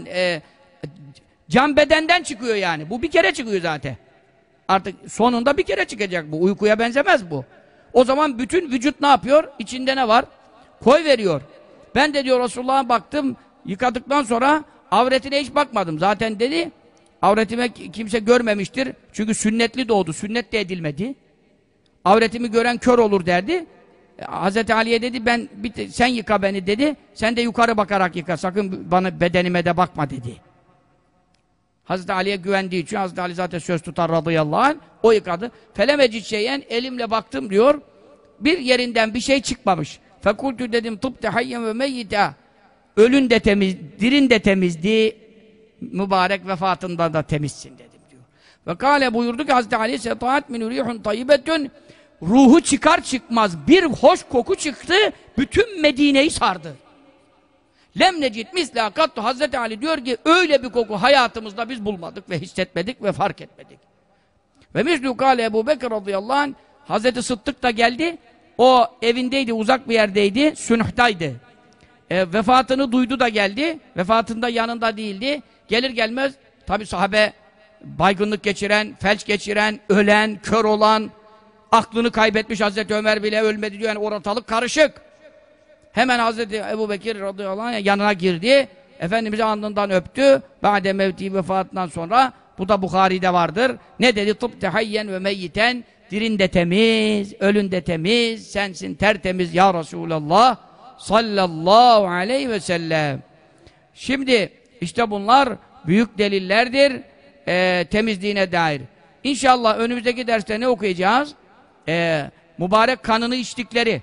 A: can bedenden çıkıyor yani. Bu bir kere çıkıyor zaten. Artık sonunda bir kere çıkacak bu. Uykuya benzemez bu. O zaman bütün vücut ne yapıyor? İçinde ne var? Koy veriyor. Ben de diyor Resulullah'a baktım, yıkadıktan sonra avretine hiç bakmadım. Zaten dedi, avretime kimse görmemiştir. Çünkü sünnetli doğdu. Sünnet de edilmedi. Avretimi gören kör olur derdi. Hazreti Ali'ye dedi, sen yıka beni dedi. Sen de yukarı bakarak yıka. Sakın bana, bedenime de bakma dedi. Hazreti Ali'ye güvendiği için, Hazreti Ali zaten söz tutar radıyallahu anh, o yıkadı. Felemecid şeyen, elimle baktım diyor, bir yerinden bir şey çıkmamış. Fekultü dedim, tıpte hayyen ve meyyita. Ölün de temiz, dirin de temizdi, mübarek vefatında da temizsin dedim diyor. Ve kâle buyurdu ki Hazreti Ali, setâet min rîhun tayyibetün, ruhu çıkar çıkmaz bir hoş koku çıktı, bütün Medine'yi sardı. Lem necid misla kattu. Hazreti Ali diyor ki öyle bir koku hayatımızda biz bulmadık ve hissetmedik ve fark etmedik. Ve mislu kâle Ebu Bekir radıyallahu anh, Hazreti Sıddık da geldi, o evindeydi, uzak bir yerdeydi, Sünuh'taydı. Vefatını duydu da geldi, vefatında yanında değildi. Gelir gelmez tabi sahabe, baygınlık geçiren, felç geçiren, ölen, kör olan, aklını kaybetmiş, Hazreti Ömer bile ölmedi diyor, yani ortalık karışık. Hemen Hazreti Ebu Bekir radıyallahu anh yanına girdi. Efendimiz'i alnından öptü. Ba'de mevti, vefatından sonra, bu da Bukhari'de vardır. Ne dedi? Tıpte hayyen ve meyyiten, dirin de temiz, ölün de temiz, sensin tertemiz ya Resulallah sallallahu aleyhi ve sellem. Şimdi işte bunlar büyük delillerdir temizliğine dair. İnşallah önümüzdeki derste ne okuyacağız? Mübarek kanını içtikleri,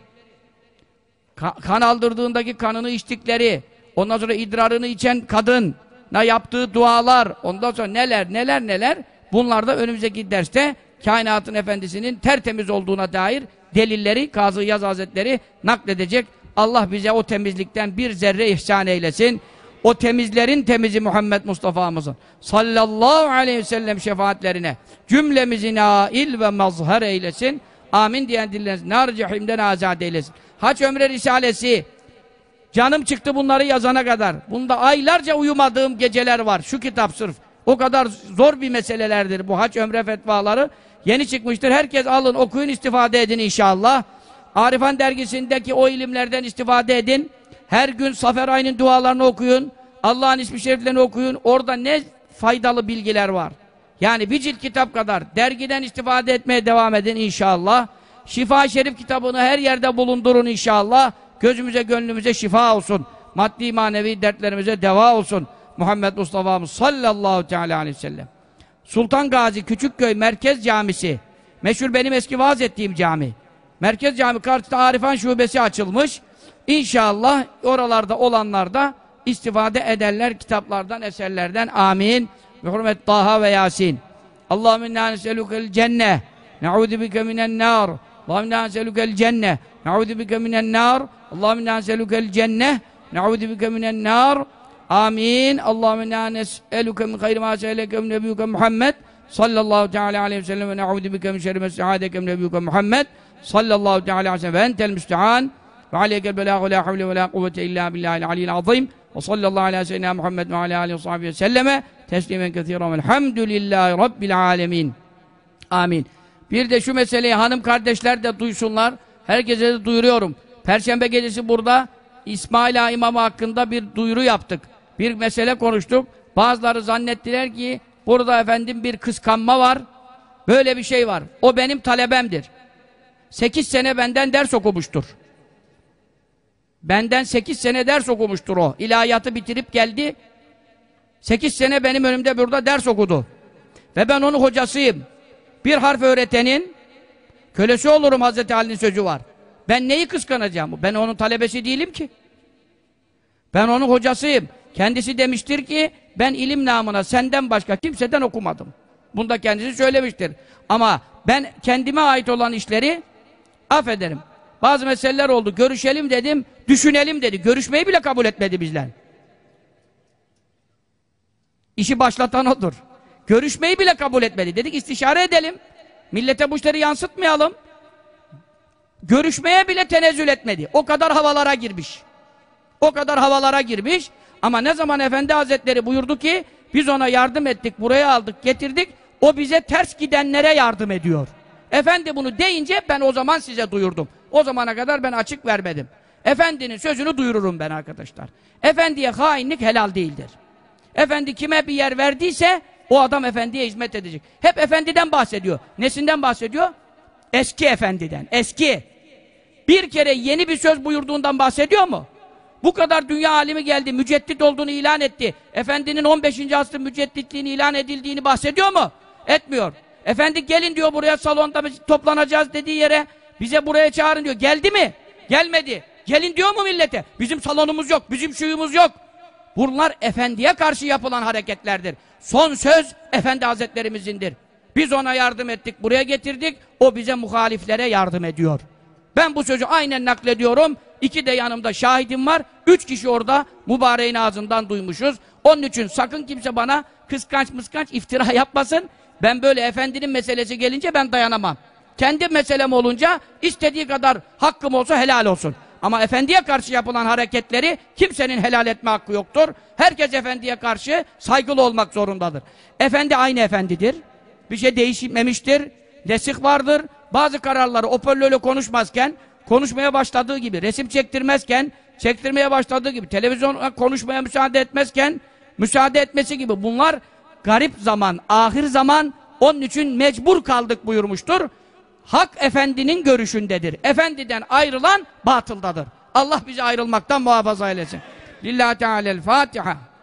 A: kan aldırdığındaki kanını içtikleri, ondan sonra idrarını içen kadına yaptığı dualar, ondan sonra neler bunlar da önümüzdeki derste kainatın efendisinin tertemiz olduğuna dair delilleri Kazı İyaz Hazretleri nakledecek. Allah bize o temizlikten bir zerre ihsan eylesin. O temizlerin temizi Muhammed Mustafa'mızın sallallahu aleyhi ve sellem şefaatlerine cümlemizi nail ve mazhar eylesin. Amin diyen dilleriniz nar-ı cehimden azad eylesin. Hac Ömre Risalesi, canım çıktı bunları yazana kadar. Bunda aylarca uyumadığım geceler var. Şu kitap sırf. O kadar zor bir meselelerdir bu hac ömre fetvaları. Yeni çıkmıştır. Herkes alın, okuyun, istifade edin inşallah. Arifan dergisindeki o ilimlerden istifade edin. Her gün Safer ayının dualarını okuyun. Allah'ın ismi şeriflerini okuyun. Orada ne faydalı bilgiler var. Yani bir cilt kitap kadar. Dergiden istifade etmeye devam edin inşallah. Şifa-i Şerif kitabını her yerde bulundurun inşallah. Gözümüze, gönlümüze şifa olsun. Maddi manevi dertlerimize deva olsun. Muhammed Mustafa'mız sallallahu teala aleyhi ve sellem. Sultan Gazi Küçükköy Merkez Camisi. Meşhur benim eski vaaz ettiğim cami. Merkez Cami karşısında Arifan Şubesi açılmış. İnşallah oralarda olanlar da istifade ederler kitaplardan, eserlerden. Amin. Bi hurmet Taha ve Yasin. Allahümme inna neselükel cenneh. Ne'udü bike minen nar. Allahümme inna neselükel cenneh. Ne'udü bike minen nar. Allahümme inna neselükel cenneh. Ne'udü bike minen nar. Amin. Allahümme inna nes'eluke min hayri ma se'eleke min nebiyyuke Muhammed sallallahu teala aleyhi ve sellem ve ne'udü bike min şerri ma se'adeke min nebiyyuke Muhammed sallallahu teala aleyhi ve sellem ve entel müstehan ve aleykel belâhu la havle ve la kuvvete illa billahil aliyyil azîm ve sallallahu aleyhi seyyidina Muhammed ve alâ aleyhi ve sahbihi ve selleme teslimen kethiren velhamdülillahi rabbil âlemin. Amin. Bir de şu meseleyi hanım kardeşler de duysunlar. Herkese de duyuruyorum. Perşembe gecesi burada İsmail Ağa İmamı hakkında bir duyuru yaptık. Bir mesele konuştuk. Bazıları zannettiler ki burada efendim bir kıskanma var. Böyle bir şey var. O benim talebemdir. 8 sene benden ders okumuştur. Benden 8 sene ders okumuştur o. İlahiyatı bitirip geldi. 8 sene benim önümde burada ders okudu. Ve ben onun hocasıyım. Bir harf öğretenin kölesi olurum Hazreti Ali'nin sözü var. Ben neyi kıskanacağım? Ben onun talebesi değilim ki. Ben onun hocasıyım. Kendisi demiştir ki ben ilim namına senden başka kimseden okumadım. Bunu da kendisi söylemiştir. Ama ben kendime ait olan işleri affederim. Bazı meseleler oldu. Görüşelim dedim, düşünelim dedi. Görüşmeyi bile kabul etmedi bizden. İşi başlatan odur. Görüşmeyi bile kabul etmedi. Dedik istişare edelim. Millete bu işleri yansıtmayalım. Görüşmeye bile tenezzül etmedi. O kadar havalara girmiş. O kadar havalara girmiş. Ama ne zaman Efendi Hazretleri buyurdu ki biz ona yardım ettik, buraya aldık, getirdik. O bize ters gidenlere yardım ediyor. Efendi bunu deyince ben o zaman size duyurdum. O zamana kadar ben açık vermedim. Efendinin sözünü duyururum ben arkadaşlar. Efendiye hainlik helal değildir. Efendi kime bir yer verdiyse o adam efendiye hizmet edecek. Hep efendiden bahsediyor. Nesinden bahsediyor? Eski efendiden. Eski. Bir kere yeni bir söz buyurduğundan bahsediyor mu? Bu kadar dünya alimi geldi, müceddit olduğunu ilan etti. Efendinin 15. asrın mücedditliğini ilan edildiğini bahsediyor mu? Etmiyor. Efendi gelin diyor buraya salonda toplanacağız dediği yere bize buraya çağırın diyor. Geldi mi? Gelmedi. Gelin diyor mu millete? Bizim salonumuz yok, bizim şuyumuz yok. Bunlar efendiye karşı yapılan hareketlerdir. Son söz Efendi Hazretlerimizindir. Biz ona yardım ettik, buraya getirdik. O bize muhaliflere yardım ediyor. Ben bu sözü aynen naklediyorum. 2 de yanımda şahidim var. 3 kişi orada mübareğin ağzından duymuşuz. Onun için sakın kimse bana kıskanç iftira yapmasın. Ben böyle efendinin meselesi gelince ben dayanamam. Kendi meselem olunca istediği kadar hakkım olsa helal olsun. Ama efendiye karşı yapılan hareketleri kimsenin helal etme hakkı yoktur. Herkes efendiye karşı saygılı olmak zorundadır. Efendi aynı efendidir. Bir şey değişmemiştir. Nesih vardır. Bazı kararları hoparlörle konuşmazken, konuşmaya başladığı gibi, resim çektirmezken, çektirmeye başladığı gibi, televizyon konuşmaya müsaade etmezken, müsaade etmesi gibi bunlar garip zaman, ahir zaman, onun için mecbur kaldık buyurmuştur. Hak efendinin görüşündedir. Efendiden ayrılan batıldadır. Allah bizi ayrılmaktan muhafaza eylesin. Lillahi Teala'l-Fatiha.